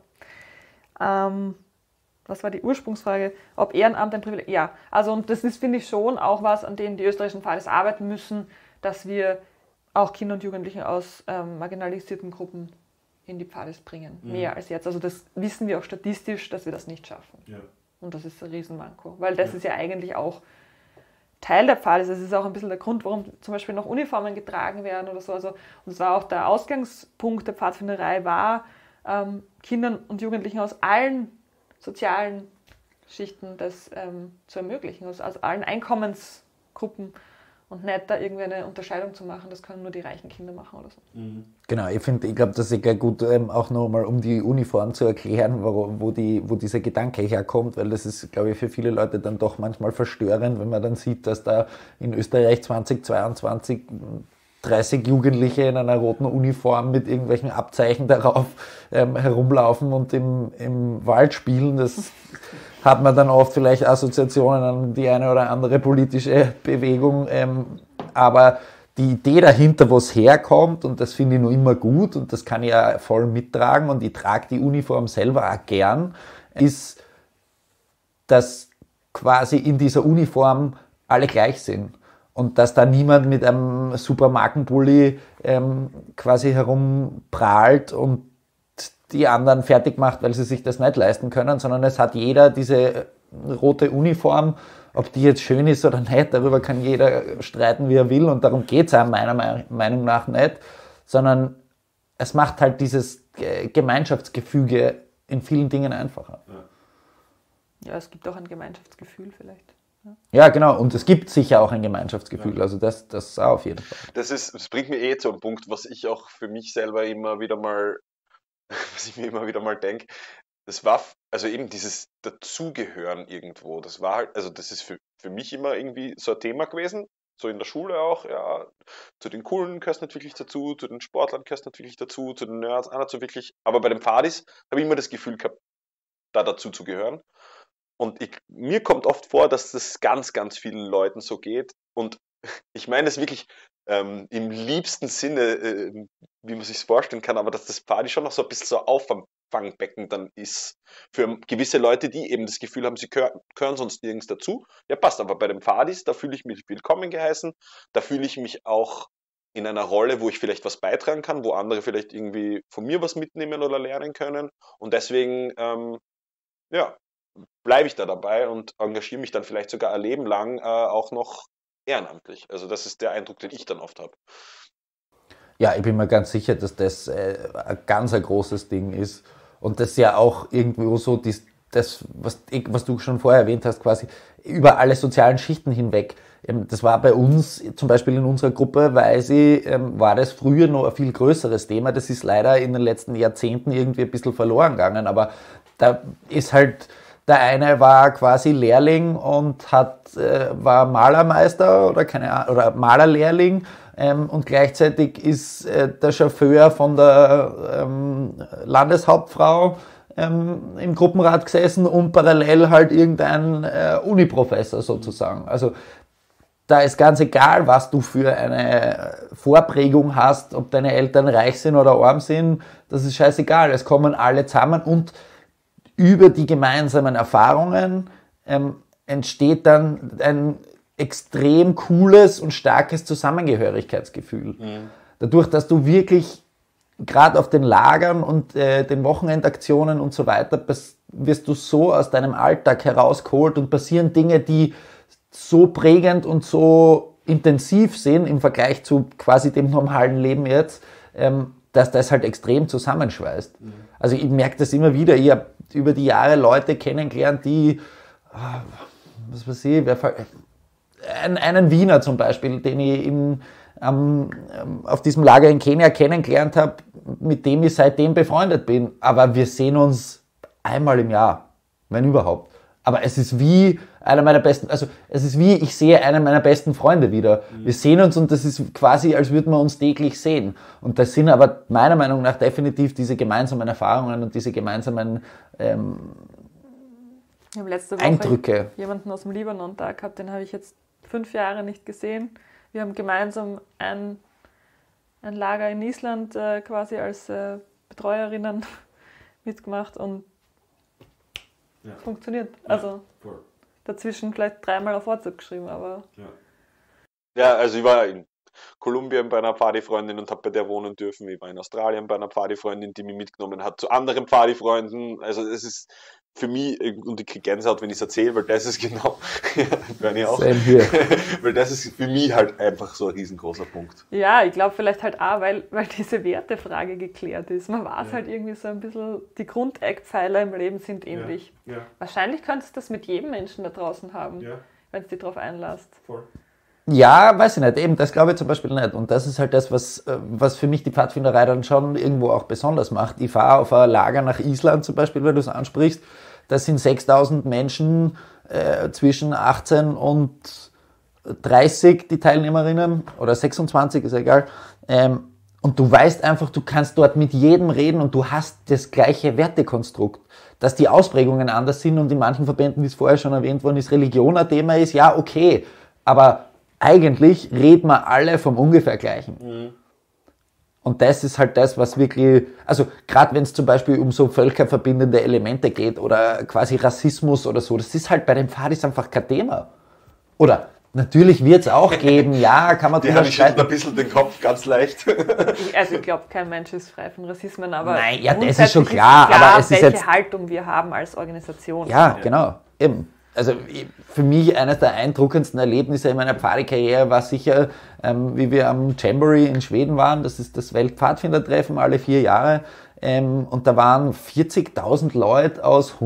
ja. Was war die Ursprungsfrage? Ob Ehrenamt ein Privileg? Ja, also und das ist, finde ich, schon auch was, an dem die österreichischen Pfadis arbeiten müssen, dass wir auch Kinder und Jugendliche aus marginalisierten Gruppen in die Pfadis bringen. Mehr als jetzt. Also das wissen wir auch statistisch, dass wir das nicht schaffen. Ja. Und das ist ein Riesenmanko. Weil das ist ja eigentlich auch Teil der Pfadis. Das ist auch ein bisschen der Grund, warum zum Beispiel noch Uniformen getragen werden oder so. Also, und es war auch der Ausgangspunkt der Pfadfinderei, war Kindern und Jugendlichen aus allen sozialen Schichten das zu ermöglichen, also aus allen Einkommensgruppen und nicht da irgendwie eine Unterscheidung zu machen, das können nur die reichen Kinder machen oder so. Genau, ich glaube, das ist gut, auch nochmal um die Uniform zu erklären, wo dieser Gedanke herkommt, weil das ist, glaube ich, für viele Leute dann doch manchmal verstörend, wenn man dann sieht, dass da in Österreich 2022 30 Jugendliche in einer roten Uniform mit irgendwelchen Abzeichen darauf herumlaufen und im Wald spielen. Das hat man dann oft vielleicht Assoziationen an die eine oder andere politische Bewegung. Aber die Idee dahinter, wo es herkommt, und das finde ich noch immer gut und das kann ich ja voll mittragen und ich trage die Uniform selber auch gern, ist, dass quasi in dieser Uniform alle gleich sind. Und dass da niemand mit einem Supermarkenpulli quasi herumprahlt und die anderen fertig macht, weil sie sich das nicht leisten können, sondern es hat jeder diese rote Uniform, ob die jetzt schön ist oder nicht, darüber kann jeder streiten, wie er will und darum geht es einem meiner Meinung nach nicht, sondern es macht halt dieses Gemeinschaftsgefüge in vielen Dingen einfacher. Ja, es gibt auch ein Gemeinschaftsgefühl vielleicht. Ja, genau. Und es gibt sicher auch ein Gemeinschaftsgefühl. Also das auf jeden Fall. Das bringt mir zu einem Punkt, was ich auch für mich selber immer wieder mal denke. Das war, also eben dieses Dazugehören irgendwo. Das war halt, also das ist für mich immer irgendwie so ein Thema gewesen. So in der Schule auch, ja. Zu den Coolen gehörst du nicht wirklich dazu, zu den Sportlern gehörst du nicht wirklich dazu, zu den Nerds auch nicht so wirklich. Aber bei den Pfadis habe ich immer das Gefühl gehabt, da dazu zu gehören. Und mir kommt oft vor, dass das ganz, ganz vielen Leuten so geht. Und ich meine es wirklich im liebsten Sinne, wie man sich vorstellen kann, aber dass das Pfadi schon noch so ein bisschen so Auffangbecken dann ist für gewisse Leute, die eben das Gefühl haben, sie gehören sonst nirgends dazu. Ja, passt, aber bei den Pfadis, da fühle ich mich willkommen geheißen, da fühle ich mich auch in einer Rolle, wo ich vielleicht was beitragen kann, wo andere vielleicht irgendwie von mir was mitnehmen oder lernen können. Und deswegen, bleibe ich da dabei und engagiere mich dann vielleicht sogar ein Leben lang auch noch ehrenamtlich. Also das ist der Eindruck, den ich dann oft habe. Ja, ich bin mir ganz sicher, dass das ein ganz großes Ding ist und das ja auch irgendwo so das, was du schon vorher erwähnt hast, quasi über alle sozialen Schichten hinweg. Das war bei uns, zum Beispiel in unserer Gruppe, war das früher noch ein viel größeres Thema. Das ist leider in den letzten Jahrzehnten irgendwie ein bisschen verloren gegangen, aber da ist halt Der eine war quasi Lehrling und war Malermeister oder Malerlehrling. Und gleichzeitig ist der Chauffeur von der Landeshauptfrau im Gruppenrat gesessen und parallel halt irgendein Uniprofessor sozusagen. Also da ist ganz egal, was du für eine Vorprägung hast, ob deine Eltern reich sind oder arm sind, das ist scheißegal. Es kommen alle zusammen und über die gemeinsamen Erfahrungen entsteht dann ein extrem cooles und starkes Zusammengehörigkeitsgefühl. Mhm. Dadurch, dass du wirklich gerade auf den Lagern und den Wochenendaktionen und so weiter wirst du so aus deinem Alltag herausgeholt und passieren Dinge, die so prägend und so intensiv sind im Vergleich zu quasi dem normalen Leben jetzt, dass das halt extrem zusammenschweißt. Mhm. Also ich merke das immer wieder. Ich habe über die Jahre Leute kennengelernt, die, was weiß ich, einen Wiener zum Beispiel, den ich auf diesem Lager in Kenia kennengelernt habe, mit dem ich seitdem befreundet bin. Aber wir sehen uns einmal im Jahr, wenn überhaupt. Aber es ist wie ich sehe einen meiner besten Freunde wieder. Wir sehen uns und das ist quasi, als würden wir uns täglich sehen. Und das sind aber meiner Meinung nach definitiv diese gemeinsamen Erfahrungen und diese gemeinsamen ich habe letzte Woche Eindrücke. Jemanden aus dem Libanon da gehabt, den habe ich jetzt 5 Jahre nicht gesehen. Wir haben gemeinsam ein Lager in Island quasi als Betreuerinnen mitgemacht und funktioniert. Also dazwischen vielleicht 3-mal auf WhatsApp geschrieben, aber... Ja, also ich war in Kolumbien bei einer Pfadifreundin und habe bei der wohnen dürfen. Ich war in Australien bei einer Pfadifreundin, die mich mitgenommen hat zu anderen Pfadifreunden. Also es ist für mich, und ich kriege Gänsehaut, wenn ich es erzähle, weil das ist genau, ich auch, weil das ist für mich halt einfach so ein riesengroßer Punkt. Ja, ich glaube vielleicht halt auch, weil diese Wertefrage geklärt ist. Man weiß halt irgendwie so ein bisschen, die Grundeckpfeiler im Leben sind ähnlich. Ja. Wahrscheinlich könntest du das mit jedem Menschen da draußen haben, wenn du dich darauf einlässt. Voll. Ja, weiß ich nicht. Eben, das glaube ich zum Beispiel nicht. Und das ist halt das, was für mich die Pfadfinderei dann schon irgendwo auch besonders macht. Ich fahre auf ein Lager nach Island zum Beispiel, wenn du es ansprichst. Das sind 6.000 Menschen zwischen 18 und 30, die Teilnehmerinnen, oder 26, ist egal. Und du weißt einfach, du kannst dort mit jedem reden und du hast das gleiche Wertekonstrukt. Dass die Ausprägungen anders sind und in manchen Verbänden, wie es vorher schon erwähnt worden ist, Religion ein Thema ist, ja, okay. Aber eigentlich reden wir alle vom ungefähr Gleichen. Mhm. Und das ist halt das, was wirklich, also gerade wenn es zum Beispiel um so völkerverbindende Elemente geht oder quasi Rassismus oder so, das ist halt bei den Pfadis einfach kein Thema. Oder natürlich wird es auch geben, ja, kann man drüber streiten. ein bisschen den Kopf ganz leicht. Ich glaube, kein Mensch ist frei von Rassismen, aber nein, ja, das ist schon klar. Aber es ist welche jetzt, Haltung wir haben als Organisation. Ja, genau, eben. Also für mich eines der eindruckendsten Erlebnisse in meiner Pfadikarriere war sicher, wie wir am Jamboree in Schweden waren. Das ist das Weltpfadfindertreffen alle 4 Jahre. Und da waren 40.000 Leute aus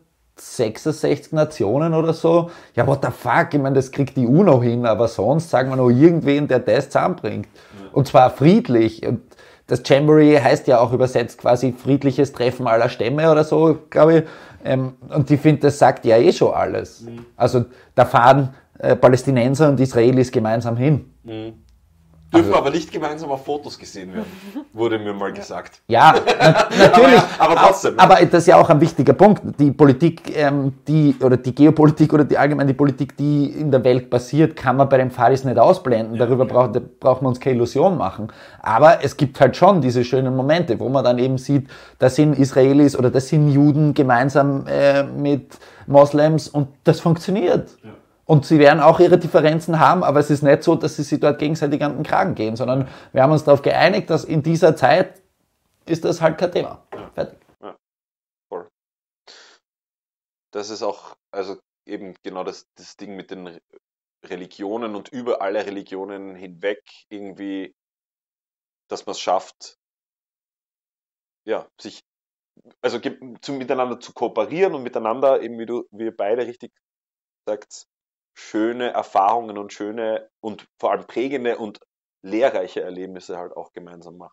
166 Nationen oder so. Ja, what the fuck? Ich meine, das kriegt die UNO hin, aber sonst sagen wir noch irgendwen, der das zusammenbringt. Und zwar friedlich. Und das Jamboree heißt ja auch übersetzt quasi friedliches Treffen aller Stämme oder so, glaube ich. Und ich finde, das sagt ja eh schon alles. Mhm. Also da fahren Palästinenser und Israelis gemeinsam hin. Mhm. Dürfen aber nicht gemeinsam auf Fotos gesehen werden, wurde mir mal gesagt. Ja, natürlich. aber trotzdem. Aber das ist ja auch ein wichtiger Punkt. Die Politik, die Geopolitik oder allgemein die Politik, die in der Welt passiert, kann man bei den Pfadis nicht ausblenden. Ja, darüber brauchen wir uns keine Illusion machen. Aber es gibt halt schon diese schönen Momente, wo man dann eben sieht, da sind Israelis oder da sind Juden gemeinsam mit Moslems und das funktioniert. Ja. Und sie werden auch ihre Differenzen haben, aber es ist nicht so, dass sie sich dort gegenseitig an den Kragen gehen, sondern wir haben uns darauf geeinigt, dass in dieser Zeit ist das halt kein Thema. Ja. Fertig. Ja, voll. Das ist auch, also eben genau das Ding mit den Religionen und über alle Religionen hinweg irgendwie, dass man es schafft, ja, sich, also miteinander zu kooperieren und miteinander, eben wie ihr beide richtig sagt, schöne Erfahrungen und schöne und vor allem prägende und lehrreiche Erlebnisse halt auch gemeinsam macht.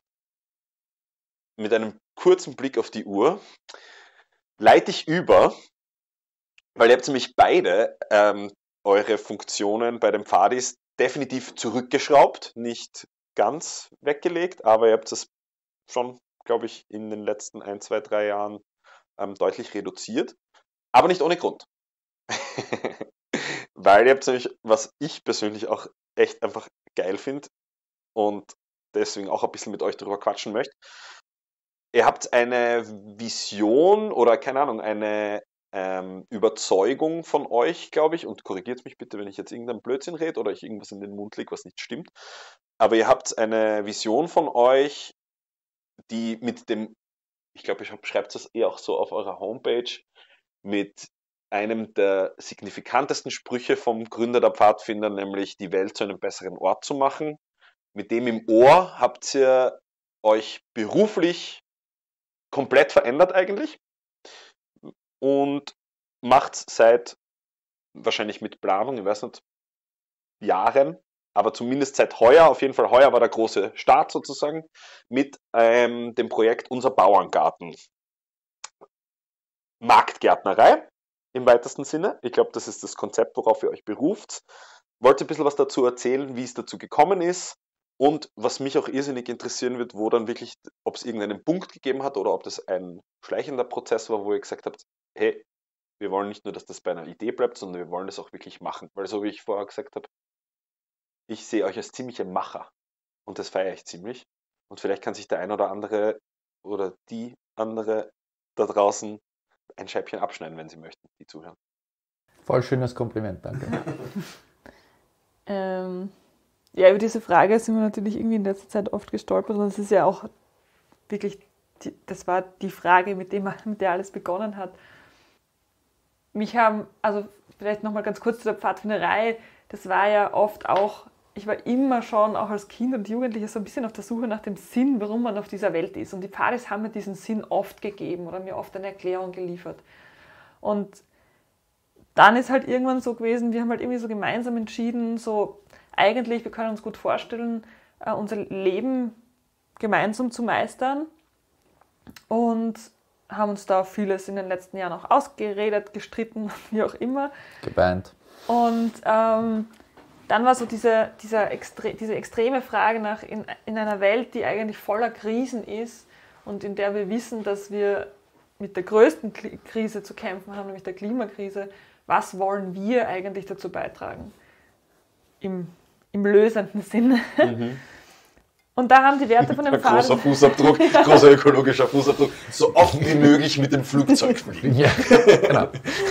Mit einem kurzen Blick auf die Uhr leite ich über Weil ihr habt nämlich beide eure Funktionen bei den Pfadis definitiv zurückgeschraubt, nicht ganz weggelegt, aber ihr habt es schon, glaube ich, in den letzten 1, 2, 3 Jahren deutlich reduziert. Aber nicht ohne Grund. Weil ihr habt nämlich, was ich persönlich auch echt einfach geil finde und deswegen auch ein bisschen mit euch darüber quatschen möchte, ihr habt eine Vision oder, keine Ahnung, eine Überzeugung von euch, glaube ich, und korrigiert mich bitte, wenn ich jetzt irgendeinen Blödsinn rede oder ich irgendwas in den Mund lege, was nicht stimmt, aber ihr habt eine Vision von euch, die mit dem, ich glaube, ihr schreibt das eher auch so auf eurer Homepage, mit einem der signifikantesten Sprüche vom Gründer der Pfadfinder, nämlich die Welt zu einem besseren Ort zu machen. Mit dem im Ohr habt ihr euch beruflich komplett verändert eigentlich und macht seit, wahrscheinlich mit Planung, ich weiß nicht, Jahren, aber zumindest seit heuer, auf jeden Fall heuer war der große Start sozusagen, mit dem Projekt Unser Bauerngarten. Marktgärtnerei im weitesten Sinne. Ich glaube, das ist das Konzept, worauf ihr euch beruft. Wollt ihr ein bisschen was dazu erzählen, wie es dazu gekommen ist und was mich auch irrsinnig interessieren wird, wo dann wirklich, ob es irgendeinen Punkt gegeben hat oder ob das ein schleichender Prozess war, wo ihr gesagt habt, hey, wir wollen nicht nur, dass das bei einer Idee bleibt, sondern wir wollen das auch wirklich machen. Weil so wie ich vorher gesagt habe, ich sehe euch als ziemliche Macher und das feiere ich ziemlich. Und vielleicht kann sich der ein oder andere oder die andere da draußen ein Scheibchen abschneiden, wenn sie möchten, die zuhören. Voll schönes Kompliment, danke. Ja, über diese Frage sind wir natürlich irgendwie in letzter Zeit oft gestolpert und es ist ja auch wirklich, das war die Frage, mit der alles begonnen hat. Mich haben, also vielleicht nochmal ganz kurz zu der Pfadfinderei, das war ja oft auch, ich war immer schon, auch als Kind und Jugendliche, so ein bisschen auf der Suche nach dem Sinn, warum man auf dieser Welt ist. Und die Pfadis haben mir diesen Sinn oft gegeben oder mir oft eine Erklärung geliefert. Und dann ist halt irgendwann so gewesen, wir haben halt irgendwie so gemeinsam entschieden, so eigentlich, wir können uns gut vorstellen, unser Leben gemeinsam zu meistern und haben uns da vieles in den letzten Jahren auch ausgeredet, gestritten, wie auch immer. Geweint. Und dann war so diese extreme Frage nach, in einer Welt, die eigentlich voller Krisen ist und in der wir wissen, dass wir mit der größten Krise zu kämpfen haben, nämlich der Klimakrise, was wollen wir eigentlich dazu beitragen? Im lösenden Sinne. Mhm. Und da haben die Werte von dem Fahrrad... Großer Fußabdruck, großer ökologischer Fußabdruck, so oft wie möglich mit dem Flugzeug fliegen. Ja, genau.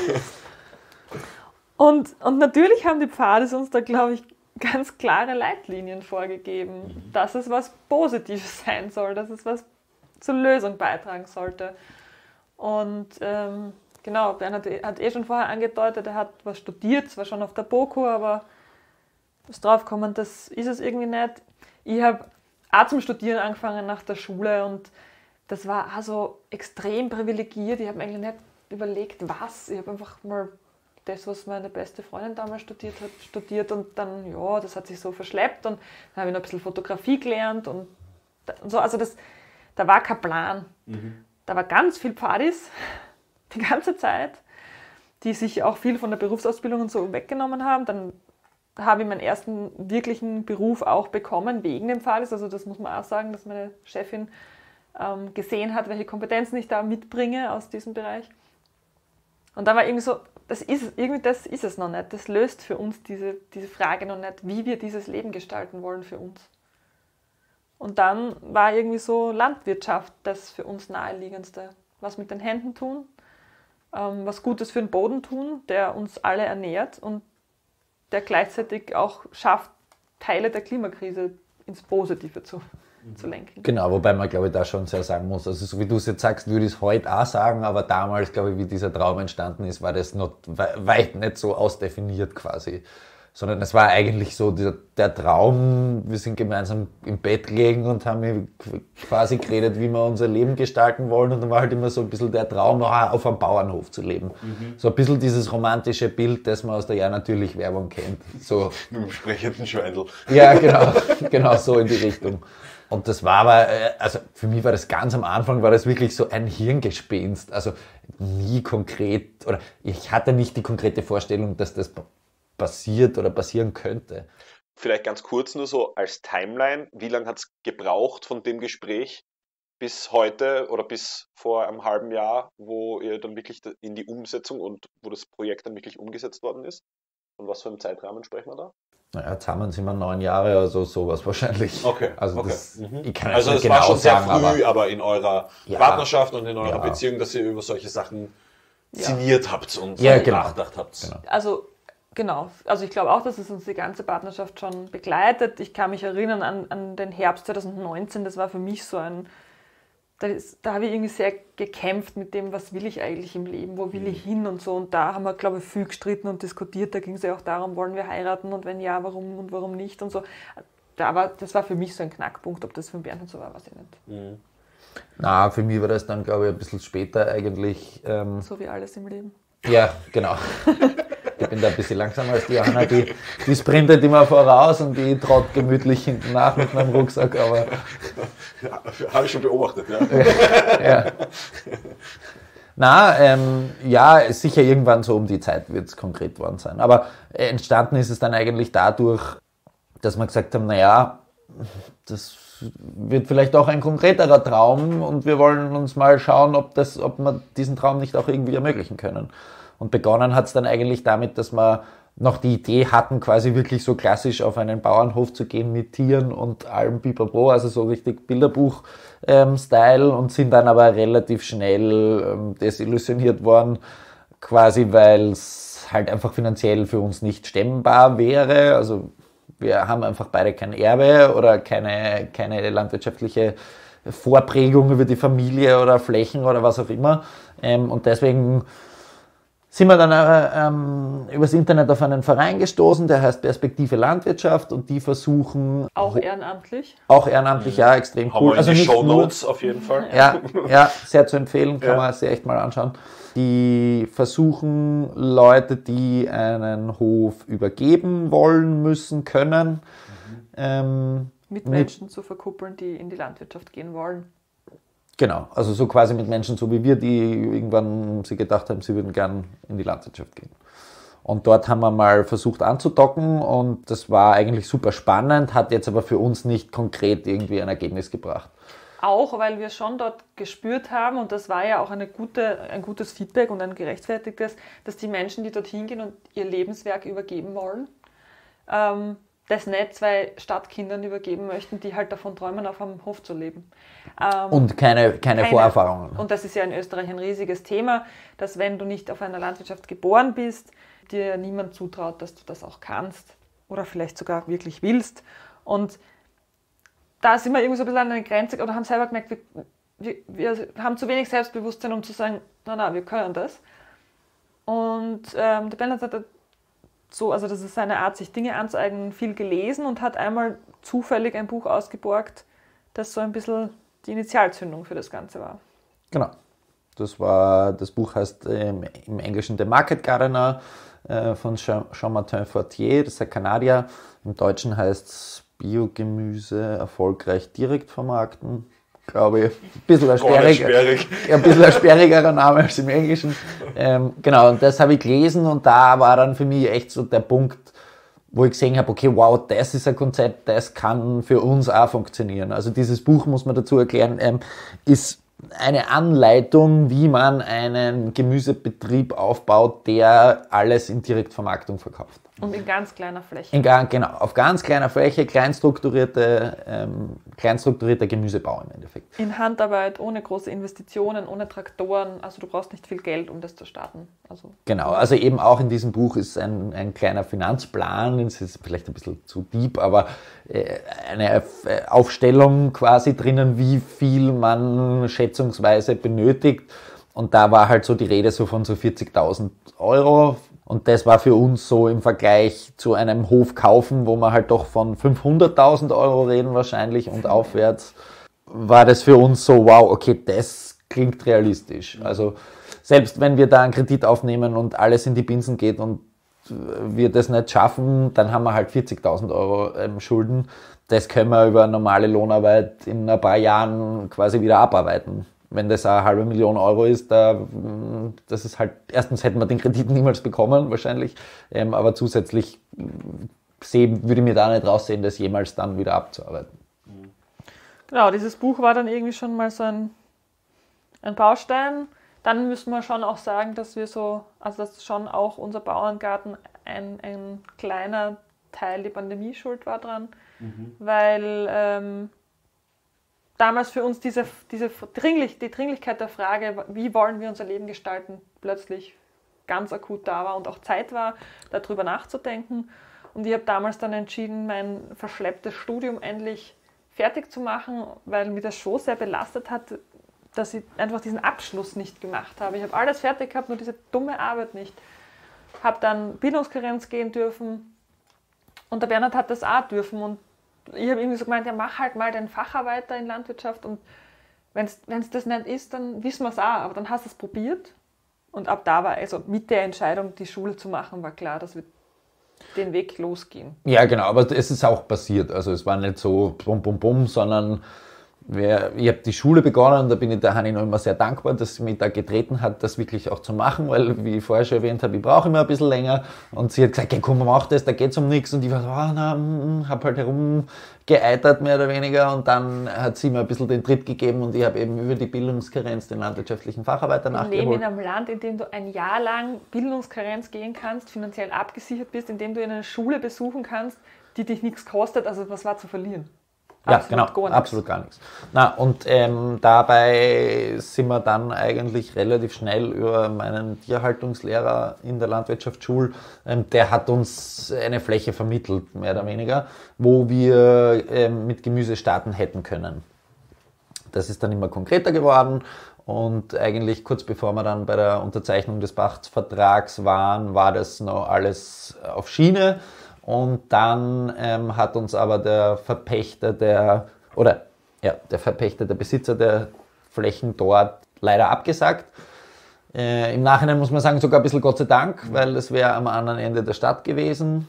Und natürlich haben die Pfadis uns da, glaube ich, ganz klare Leitlinien vorgegeben, dass es was Positives sein soll, dass es was zur Lösung beitragen sollte. Und genau, Bernhard hat schon vorher angedeutet, er hat was studiert, zwar schon auf der BOKU, aber ist draufgekommen, das ist es irgendwie nicht. Ich habe auch zum Studieren angefangen nach der Schule und das war also extrem privilegiert. Ich habe mir eigentlich nicht überlegt, was. Ich habe einfach mal das, was meine beste Freundin damals studiert hat, studiert und dann, ja, das hat sich so verschleppt und dann habe ich noch ein bisschen Fotografie gelernt und so. Also da war kein Plan. Mhm. Da war ganz viel Pfadis, die ganze Zeit, die sich auch viel von der Berufsausbildung und so weggenommen haben. Dann habe ich meinen ersten wirklichen Beruf auch bekommen wegen dem Pfadis. Also das muss man auch sagen, dass meine Chefin gesehen hat, welche Kompetenzen ich da mitbringe aus diesem Bereich. Und da war irgendwie so, das ist es noch nicht. Das löst für uns diese Frage noch nicht, wie wir dieses Leben gestalten wollen für uns. Und dann war irgendwie so Landwirtschaft das für uns naheliegendste. Was mit den Händen tun, was Gutes für den Boden tun, der uns alle ernährt und der gleichzeitig auch schafft, Teile der Klimakrise ins Positive zu lenken. Genau, wobei man, glaube ich, da schon sehr sagen muss, also so wie du es jetzt sagst, würde ich es heute auch sagen, aber damals, glaube ich, wie dieser Traum entstanden ist, war das noch weit nicht so ausdefiniert quasi, sondern es war eigentlich so der Traum, wir sind gemeinsam im Bett gelegen und haben quasi geredet, wie wir unser Leben gestalten wollen und dann war halt immer so ein bisschen der Traum, auf einem Bauernhof zu leben. Mhm. So ein bisschen dieses romantische Bild, das man aus der Ja-Natürlich-Werbung kennt. So. Mit dem sprechenden Schweindel. Ja, genau so in die Richtung. Und das war aber, also für mich war das ganz am Anfang, war das wirklich so ein Hirngespinst. Also nie konkret, oder ich hatte nicht die konkrete Vorstellung, dass das passiert oder passieren könnte. Vielleicht ganz kurz nur so als Timeline, wie lange hat es gebraucht von dem Gespräch bis heute oder bis vor einem halben Jahr, wo ihr dann wirklich in die Umsetzung und wo das Projekt dann wirklich umgesetzt worden ist? Und was für einen Zeitrahmen sprechen wir da? Naja, zusammen sind wir 9 Jahre, also sowas wahrscheinlich. Okay. Also, okay. Ich kann also das genau war schon sehr sagen, früh, aber in eurer Partnerschaft und in eurer Beziehung, dass ihr über solche Sachen sinniert habt und nachgedacht habt. Genau. Also ich glaube auch, dass es uns die ganze Partnerschaft schon begleitet. Ich kann mich erinnern an den Herbst 2019, das war für mich so da habe ich irgendwie sehr gekämpft mit dem, was will ich eigentlich im Leben, wo will ich hin und so. Und da haben wir, glaube ich, viel gestritten und diskutiert. Da ging es ja auch darum, wollen wir heiraten und wenn ja, warum und warum nicht und so. Das war für mich so ein Knackpunkt. Ob das für Bernhard so war, weiß ich nicht. Na, für mich war das dann, glaube ich, ein bisschen später eigentlich. So wie alles im Leben. Ja, genau. Ich bin da ein bisschen langsamer als die Johanna, die sprintet immer voraus und die traut gemütlich hinten nach mit meinem Rucksack, aber... Ja, habe ich schon beobachtet, ja. Na, sicher irgendwann so um die Zeit wird es konkret worden sein. Aber entstanden ist es dann eigentlich dadurch, dass wir gesagt haben, naja, das wird vielleicht auch ein konkreterer Traum und wir wollen uns mal schauen, ob wir diesen Traum nicht auch irgendwie ermöglichen können. Und begonnen hat es dann eigentlich damit, dass wir noch die Idee hatten, quasi wirklich so klassisch auf einen Bauernhof zu gehen mit Tieren und allem Pipapo, also so richtig Bilderbuch-Style und sind dann aber relativ schnell desillusioniert worden, quasi weil es halt einfach finanziell für uns nicht stemmbar wäre. Also wir haben einfach beide kein Erbe oder keine landwirtschaftliche Vorprägung über die Familie oder Flächen oder was auch immer. Und deswegen sind wir dann übers Internet auf einen Verein gestoßen, der heißt Perspektive Landwirtschaft und die versuchen... Auch ehrenamtlich? Auch ehrenamtlich, ja, extrem cool. Also die Shownotes auf jeden Fall. Ja, sehr zu empfehlen, kann man sich echt mal anschauen. Die versuchen Leute, die einen Hof übergeben wollen, müssen, können. Mit Menschen zu verkuppeln, die in die Landwirtschaft gehen wollen. Genau, also so quasi mit Menschen so wie wir, die irgendwann sie gedacht haben, sie würden gern in die Landwirtschaft gehen. Und dort haben wir mal versucht anzudocken und das war eigentlich super spannend, hat jetzt aber für uns nicht konkret irgendwie ein Ergebnis gebracht. Auch, weil wir schon dort gespürt haben, und das war ja auch ein gutes Feedback und ein gerechtfertigtes, dass die Menschen, die dorthin gehen und ihr Lebenswerk übergeben wollen, das nicht 2 Stadtkindern übergeben möchten, die halt davon träumen, auf einem Hof zu leben. Und keine Vorerfahrungen. Und das ist ja in Österreich ein riesiges Thema, dass wenn du nicht auf einer Landwirtschaft geboren bist, dir niemand zutraut, dass du das auch kannst oder vielleicht sogar wirklich willst. Und da sind wir irgendwie so ein bisschen an eine Grenze oder haben selber gemerkt, wir haben zu wenig Selbstbewusstsein, um zu sagen, na, wir können das. Und der Bernhard hat also das ist seine Art, sich Dinge anzueignen, viel gelesen und hat einmal zufällig ein Buch ausgeborgt, das so ein bisschen die Initialzündung für das Ganze war. Genau. Das Buch heißt im Englischen The Market Gardener von Jean-Martin Fortier, das ist ein Kanadier. Im Deutschen heißt es Biogemüse erfolgreich direkt vermarkten. Glaube ich, ein bisschen ein sperrigerer Name als im Englischen. Genau, und das habe ich gelesen und da war dann für mich echt so der Punkt, wo ich gesehen habe, okay, wow, das ist ein Konzept, das kann für uns auch funktionieren. Also dieses Buch, muss man dazu erklären, ist eine Anleitung, wie man einen Gemüsebetrieb aufbaut, der alles in Direktvermarktung verkauft. Und in ganz kleiner Fläche. Genau, auf ganz kleiner Fläche, kleinstrukturierter Gemüsebau im Endeffekt. In Handarbeit, ohne große Investitionen, ohne Traktoren, also du brauchst nicht viel Geld, um das zu starten. Genau, also eben auch in diesem Buch ist ein kleiner Finanzplan, das ist vielleicht ein bisschen zu deep, aber eine Aufstellung quasi drinnen, wie viel man schätzungsweise benötigt. Und da war halt so die Rede so von so 40.000 Euro. Und das war für uns so im Vergleich zu einem Hof kaufen, wo wir halt doch von 500.000 Euro reden wahrscheinlich und aufwärts, war das für uns so, wow, okay, das klingt realistisch. Also selbst wenn wir da einen Kredit aufnehmen und alles in die Binsen geht und wir das nicht schaffen, dann haben wir halt 40.000 Euro Schulden. Das können wir über normale Lohnarbeit in ein paar Jahren quasi wieder abarbeiten. Wenn das 500.000 Euro ist, das ist halt, erstens hätten wir den Kredit niemals bekommen, wahrscheinlich, aber zusätzlich würde ich mir da nicht raussehen, das jemals dann wieder abzuarbeiten. Genau, dieses Buch war dann irgendwie schon mal so ein Baustein. Dann müssen wir schon auch sagen, dass dass schon auch unser Bauerngarten ein kleiner Teil die Pandemie-Schuld war dran, weil damals für uns die Dringlichkeit der Frage, wie wollen wir unser Leben gestalten, plötzlich ganz akut da war und auch Zeit war, darüber nachzudenken. Und ich habe damals dann entschieden, mein verschlepptes Studium endlich fertig zu machen, weil mich das schon sehr belastet hat, dass ich einfach diesen Abschluss nicht gemacht habe. Ich habe alles fertig gehabt, nur diese dumme Arbeit nicht. Habe dann Bildungskarenz gehen dürfen und der Bernhard hat das auch dürfen. Und ich habe irgendwie so gemeint, ja, mach halt mal den Facharbeiter in Landwirtschaft und wenn es das nicht ist, dann wissen wir es auch. Aber dann hast du es probiert und ab da war, also mit der Entscheidung, die Schule zu machen, war klar, dass wir den Weg losgehen. Ja, genau, aber es ist auch passiert. Also es war nicht so bum, bum, bum, sondern ich habe die Schule begonnen und da bin ich der Hanni noch immer sehr dankbar, dass sie mich da getreten hat, das wirklich auch zu machen, weil, wie ich vorher schon erwähnt habe, ich brauche immer ein bisschen länger und sie hat gesagt, hey, komm, mach das, da geht's um nichts und ich war so, habe halt herumgeeitert mehr oder weniger und dann hat sie mir ein bisschen den Tritt gegeben und ich habe eben über die Bildungskarenz den landwirtschaftlichen Facharbeiter nachgeholt. Wir leben in einem Land, in dem du ein Jahr lang Bildungskarenz gehen kannst, finanziell abgesichert bist, in dem du eine Schule besuchen kannst, die dich nichts kostet, also was war zu verlieren? Ja, genau, absolut gar nichts. Und dabei sind wir dann eigentlich relativ schnell über meinen Tierhaltungslehrer in der Landwirtschaftsschule, der hat uns eine Fläche vermittelt, mehr oder weniger, wo wir mit Gemüse starten hätten können. Das ist dann immer konkreter geworden und eigentlich kurz bevor wir dann bei der Unterzeichnung des Pachtvertrags waren, war das noch alles auf Schiene. Und dann hat uns aber der Verpächter, der Besitzer der Flächen dort leider abgesagt. Im Nachhinein muss man sagen, sogar ein bisschen Gott sei Dank, weil es wäre am anderen Ende der Stadt gewesen.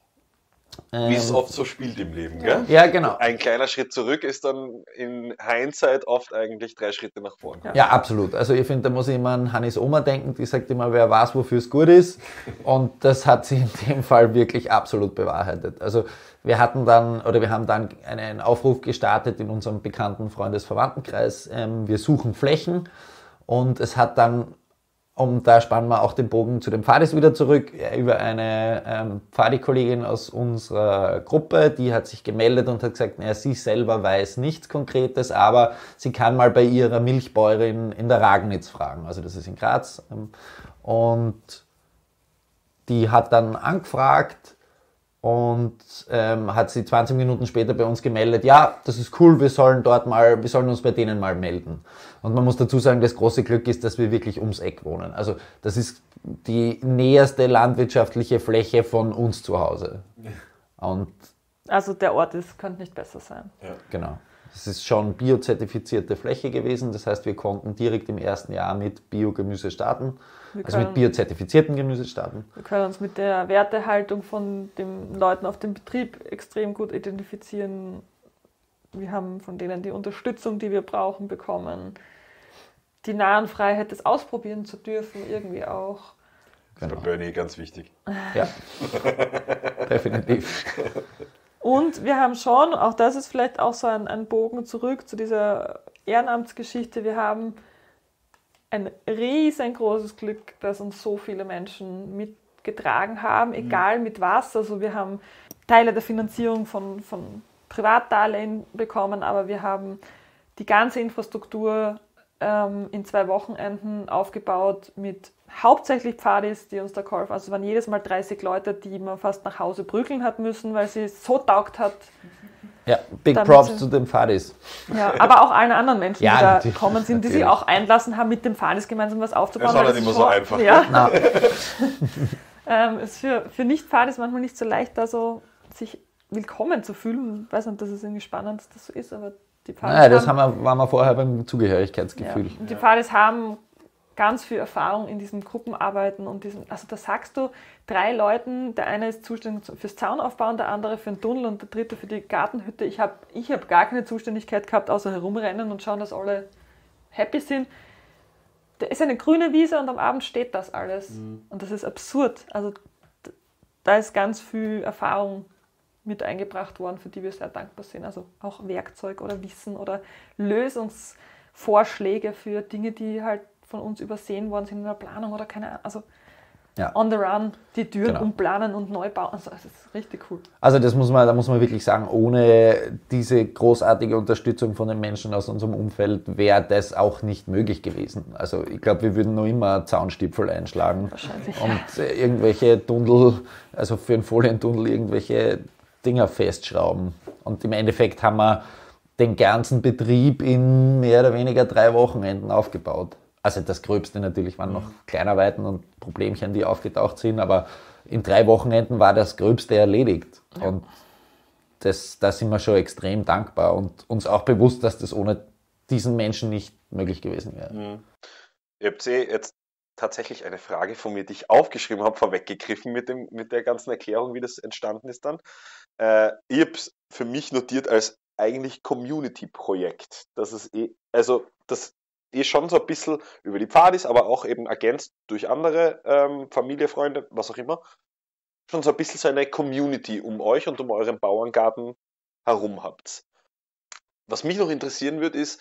Wie es oft so spielt im Leben, gell? Ja, genau. Ein kleiner Schritt zurück ist dann in Hindsight oft eigentlich 3 Schritte nach vorne. Ja, absolut. Also ich finde, da muss ich immer an Hannis Oma denken, die sagt immer, wer weiß, wofür es gut ist. Und das hat sich in dem Fall wirklich absolut bewahrheitet. Also wir haben dann einen Aufruf gestartet in unserem bekannten Freundes-Verwandtenkreis. Wir suchen Flächen und es hat dann, und da spannen wir auch den Bogen zu den Pfadis wieder zurück, über eine Pfadi-Kollegin aus unserer Gruppe, die hat sich gemeldet und hat gesagt, sie selber weiß nichts Konkretes, aber sie kann mal bei ihrer Milchbäuerin in der Ragnitz fragen, also das ist in Graz. Und die hat dann angefragt und hat sie 20 Minuten später bei uns gemeldet, ja, das ist cool, wir sollen uns bei denen mal melden. Und man muss dazu sagen, das große Glück ist, dass wir wirklich ums Eck wohnen. Also das ist die näherste landwirtschaftliche Fläche von uns zu Hause. Und also der Ort könnte nicht besser sein. Ja. Genau. Es ist schon biozertifizierte Fläche gewesen, das heißt, wir konnten direkt im ersten Jahr mit Biogemüse starten, also mit biozertifizierten Gemüse starten. Wir können uns mit der Wertehaltung von den Leuten auf dem Betrieb extrem gut identifizieren. Wir haben von denen die Unterstützung, die wir brauchen, bekommen. Die Nahenfreiheit, das ausprobieren zu dürfen, irgendwie auch. Das ist bei Bernie ganz wichtig. Ja, definitiv. Und wir haben schon, auch das ist vielleicht auch so ein Bogen zurück zu dieser Ehrenamtsgeschichte, wir haben ein riesengroßes Glück, dass uns so viele Menschen mitgetragen haben, egal mit was. Also wir haben Teile der Finanzierung von Privatdarlehen bekommen, aber wir haben die ganze Infrastruktur in 2 Wochenenden aufgebaut mit hauptsächlich Pfadis, die uns da geholfen haben. Also es waren jedes Mal 30 Leute, die man fast nach Hause prügeln hat müssen, weil sie es so taugt hat. Ja, Big Props zu den Pfadis. Ja, aber auch allen anderen Menschen, die da gekommen sind, die natürlich. sich auch einlassen haben, mit den Pfadis gemeinsam was aufzubauen. Das war nicht immer so einfach. Ja. Es ist für Nicht-Pfadis manchmal nicht so leicht, da so sich willkommen zu fühlen. Ich weiß nicht, dass es irgendwie spannend ist, dass das so ist, aber die Pfadis waren wir vorher beim Zugehörigkeitsgefühl. Ja. Und die Pfadis haben ganz viel Erfahrung in diesem Gruppenarbeiten und also da sagst du 3 Leuten, der eine ist zuständig fürs Zaunaufbauen, der andere für den Tunnel und der dritte für die Gartenhütte. Ich hab gar keine Zuständigkeit gehabt, außer herumrennen und schauen, dass alle happy sind. Da ist eine grüne Wiese und am Abend steht das alles. Und das ist absurd. Also da ist ganz viel Erfahrung mit eingebracht worden, für die wir sehr dankbar sind. Also auch Werkzeug oder Wissen oder Lösungsvorschläge für Dinge, die halt von uns übersehen worden sind in der Planung oder keine Ahnung. Also on the run, die Türen umplanen und neu bauen. Also das ist richtig cool. Also da muss man wirklich sagen, ohne diese großartige Unterstützung von den Menschen aus unserem Umfeld wäre das auch nicht möglich gewesen. Also ich glaube, wir würden noch immer Zaunstipfel einschlagen und irgendwelche Tunnel, also für einen Folientunnel irgendwelche Dinger festschrauben. Und im Endeffekt haben wir den ganzen Betrieb in mehr oder weniger 3 Wochenenden aufgebaut. Also das Gröbste natürlich waren noch Kleinarbeiten und Problemchen, die aufgetaucht sind, aber in 3 Wochenenden war das Gröbste erledigt. Ja. Und da sind wir schon extrem dankbar und uns auch bewusst, dass das ohne diesen Menschen nicht möglich gewesen wäre. Ihr habt jetzt tatsächlich eine Frage von mir, die ich aufgeschrieben habe, vorweggegriffen mit der ganzen Erklärung, wie das entstanden ist dann. Ich habe es für mich notiert als eigentlich Community-Projekt. Das ist das schon so ein bisschen über die Pfadis, aber auch eben ergänzt durch andere Familie, Freunde, was auch immer, schon so ein bisschen so eine Community um euch und um euren Bauerngarten herum habt. Was mich noch interessieren wird, ist,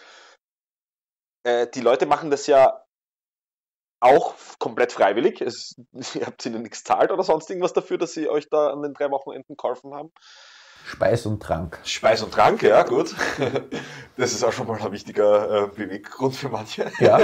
die Leute machen das ja auch komplett freiwillig. Ihr habt ihnen nichts zahlt oder sonst irgendwas dafür, dass sie euch da an den 3 Wochenenden geholfen haben? Speis und Trank. Speis und Trank, ja, gut. Das ist auch schon mal ein wichtiger Beweggrund für manche. Ja.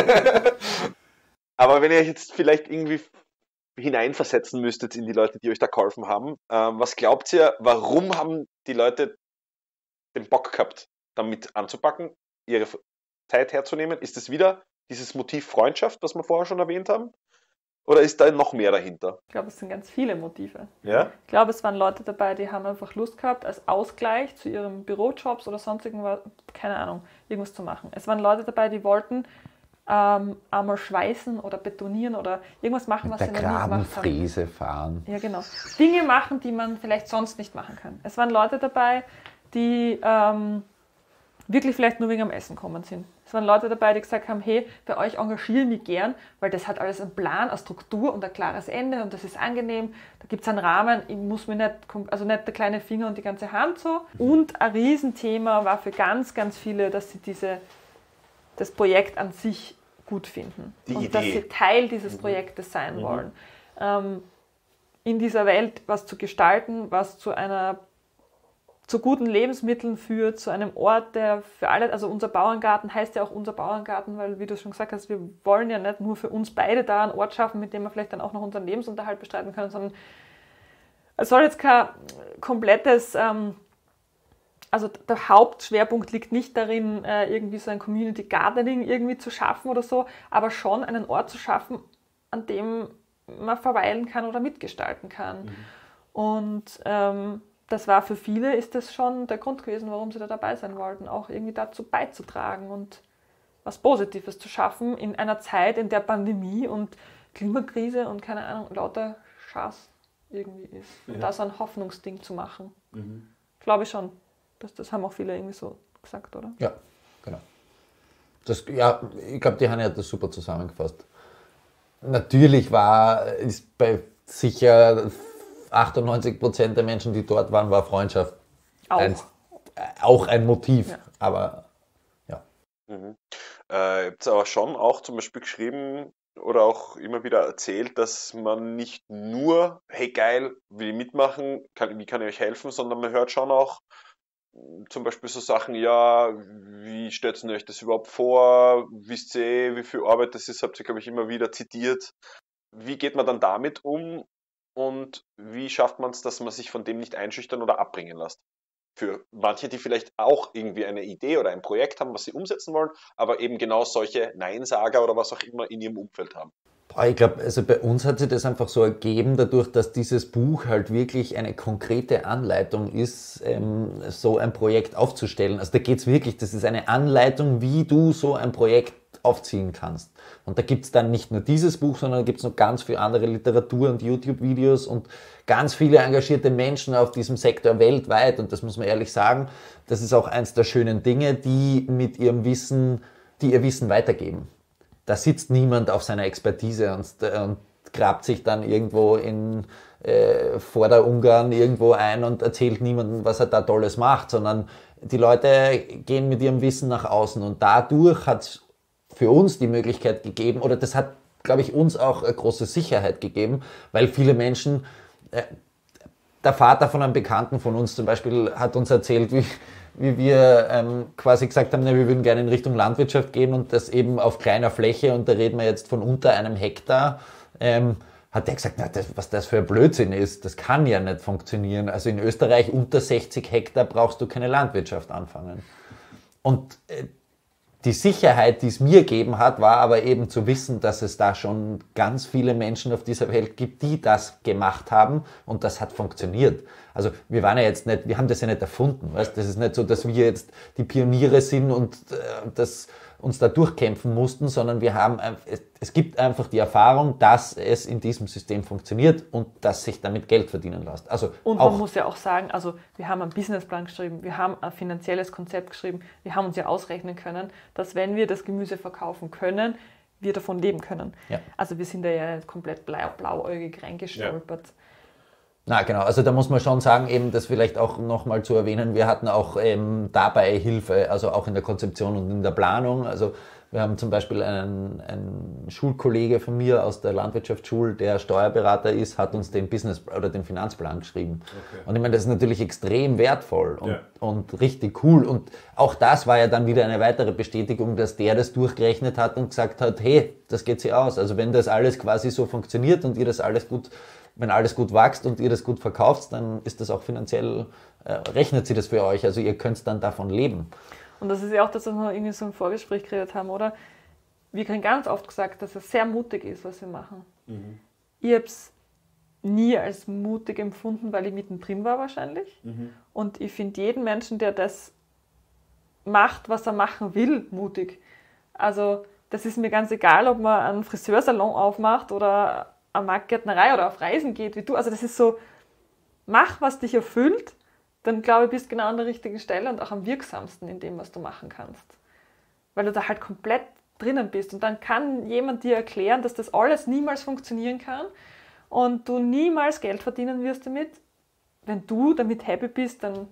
Aber wenn ihr euch jetzt vielleicht irgendwie hineinversetzen müsstet in die Leute, die euch da geholfen haben, was glaubt ihr, warum haben die Leute den Bock gehabt, damit anzupacken, ihre Zeit herzunehmen? Ist es wieder dieses Motiv Freundschaft, was wir vorher schon erwähnt haben? Oder ist da noch mehr dahinter? Ich glaube, es sind ganz viele Motive. Ja? Ich glaube, es waren Leute dabei, die haben einfach Lust gehabt, als Ausgleich zu ihren Bürojobs oder sonst irgendwas, keine Ahnung, irgendwas zu machen. Es waren Leute dabei, die wollten einmal schweißen oder betonieren oder irgendwas machen, was sie noch nie gemacht haben. Grabenfräse fahren. Ja, genau. Dinge machen, die man vielleicht sonst nicht machen kann. Es waren Leute dabei, die wirklich vielleicht nur wegen am Essen kommen sind. Es waren Leute dabei, die gesagt haben, hey, bei euch engagiere ich mich gern, weil das hat alles einen Plan, eine Struktur und ein klares Ende und das ist angenehm. Da gibt es einen Rahmen, ich muss mir nicht der kleine Finger und die ganze Hand so. Und ein Riesenthema war für ganz, ganz viele, dass sie das Projekt an sich gut finden. Und dass sie Teil dieses Projektes sein wollen. In dieser Welt was zu gestalten, was zu guten Lebensmitteln führt, zu einem Ort, der für alle, also unser Bauerngarten heißt ja auch unser Bauerngarten, weil, wie du schon gesagt hast, wir wollen ja nicht nur für uns beide da einen Ort schaffen, mit dem wir vielleicht dann auch noch unseren Lebensunterhalt bestreiten können, sondern es soll jetzt kein komplettes, also der Hauptschwerpunkt liegt nicht darin, irgendwie so ein Community Gardening irgendwie zu schaffen oder so, aber schon einen Ort zu schaffen, an dem man verweilen kann oder mitgestalten kann. Und das war für viele, ist das schon der Grund gewesen, warum sie da dabei sein wollten, auch irgendwie dazu beizutragen und was Positives zu schaffen in einer Zeit, in der Pandemie und Klimakrise und keine Ahnung, lauter Schaß irgendwie ist. Und da so ein Hoffnungsding zu machen. Glaube ich schon. Das haben auch viele irgendwie so gesagt, oder? Ja, genau. Ich glaube, die Hanni hat das super zusammengefasst. Natürlich ist bei sicher 98% der Menschen, die dort waren, war Freundschaft auch ein Motiv, ja. Aber ja. Ihr habt aber schon auch zum Beispiel geschrieben oder auch immer wieder erzählt, dass man nicht nur, hey geil, will ich mitmachen, wie kann ich euch helfen, sondern man hört schon auch zum Beispiel so Sachen, ja, wie stellt ihr euch das überhaupt vor, wisst ihr, wie viel Arbeit das ist, habt ihr, glaube ich, immer wieder zitiert. Wie geht man dann damit um? Und wie schafft man es, dass man sich von dem nicht einschüchtern oder abbringen lässt? Für manche, die vielleicht auch irgendwie eine Idee oder ein Projekt haben, was sie umsetzen wollen, aber eben genau solche Neinsager oder was auch immer in ihrem Umfeld haben. Ich glaube, also bei uns hat sich das einfach so ergeben, dadurch, dass dieses Buch halt wirklich eine konkrete Anleitung ist, so ein Projekt aufzustellen. Also da geht es wirklich, das ist eine Anleitung, wie du so ein Projekt aufziehen kannst. Und da gibt es dann nicht nur dieses Buch, sondern da gibt es noch ganz viel andere Literatur und YouTube-Videos und ganz viele engagierte Menschen auf diesem Sektor weltweit. Und das muss man ehrlich sagen, das ist auch eins der schönen Dinge, die mit ihrem Wissen, die ihr Wissen weitergeben. Da sitzt niemand auf seiner Expertise und grabt sich dann irgendwo in Vorderungarn irgendwo ein und erzählt niemandem, was er da Tolles macht, sondern die Leute gehen mit ihrem Wissen nach außen und dadurch hat es für uns die Möglichkeit gegeben, oder das hat, glaube ich, uns auch eine große Sicherheit gegeben, weil viele Menschen, der Vater von einem Bekannten von uns zum Beispiel hat uns erzählt, wie wir quasi gesagt haben, wir würden gerne in Richtung Landwirtschaft gehen und das eben auf kleiner Fläche, und da reden wir jetzt von unter einem Hektar, hat der gesagt, was das für ein Blödsinn ist, das kann ja nicht funktionieren. Also in Österreich unter 60 Hektar brauchst du keine Landwirtschaft anfangen. Und die Sicherheit, die es mir gegeben hat, war aber eben zu wissen, dass es da schon ganz viele Menschen auf dieser Welt gibt, die das gemacht haben, und das hat funktioniert. Also wir waren ja jetzt nicht, wir haben das ja nicht erfunden, weißt? Das ist nicht so, dass wir jetzt die Pioniere sind und uns da durchkämpfen mussten, sondern es gibt einfach die Erfahrung, dass es in diesem System funktioniert und dass sich damit Geld verdienen lässt. Also und man muss ja auch sagen, also wir haben einen Businessplan geschrieben, wir haben ein finanzielles Konzept geschrieben, wir haben uns ja ausrechnen können, dass wenn wir das Gemüse verkaufen können, wir davon leben können. Ja. Also wir sind da ja komplett blauäugig reingestolpert. Ja. Na genau, also da muss man schon sagen, eben das vielleicht auch nochmal zu erwähnen, wir hatten auch dabei Hilfe, also auch in der Konzeption und in der Planung. Also wir haben zum Beispiel einen Schulkollege von mir aus der Landwirtschaftsschule, der Steuerberater ist, hat uns den den Finanzplan geschrieben. Okay. Und ich meine, das ist natürlich extrem wertvoll und richtig cool. Und auch das war ja dann wieder eine weitere Bestätigung, dass der das durchgerechnet hat und gesagt hat, hey, das geht sich aus. Also wenn das alles quasi so funktioniert und ihr das alles gut, wenn alles gut wächst und ihr das gut verkauft, dann ist das auch finanziell, rechnet sie das für euch. Also ihr könnt dann davon leben. Und das ist ja auch das, was wir irgendwie so im Vorgespräch geredet haben, oder? Wir kriegen ganz oft gesagt, dass es sehr mutig ist, was wir machen. Mhm. Ich habe es nie als mutig empfunden, weil ich mittendrin war wahrscheinlich. Mhm. Und ich finde jeden Menschen, der das macht, was er machen will, mutig. Also das ist mir ganz egal, ob man einen Friseursalon aufmacht oder eine Marktgärtnerei oder auf Reisen geht wie du. Also das ist so, mach, was dich erfüllt, dann glaube ich, bist du genau an der richtigen Stelle und auch am wirksamsten in dem, was du machen kannst. Weil du da halt komplett drinnen bist. Und dann kann jemand dir erklären, dass das alles niemals funktionieren kann und du niemals Geld verdienen wirst damit. Wenn du damit happy bist, dann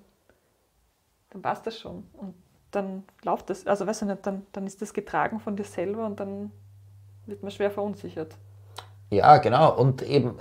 passt das schon. Und dann läuft das, also weiß ich nicht, dann ist das getragen von dir selber und dann wird man schwer verunsichert. Ja, genau. Und eben,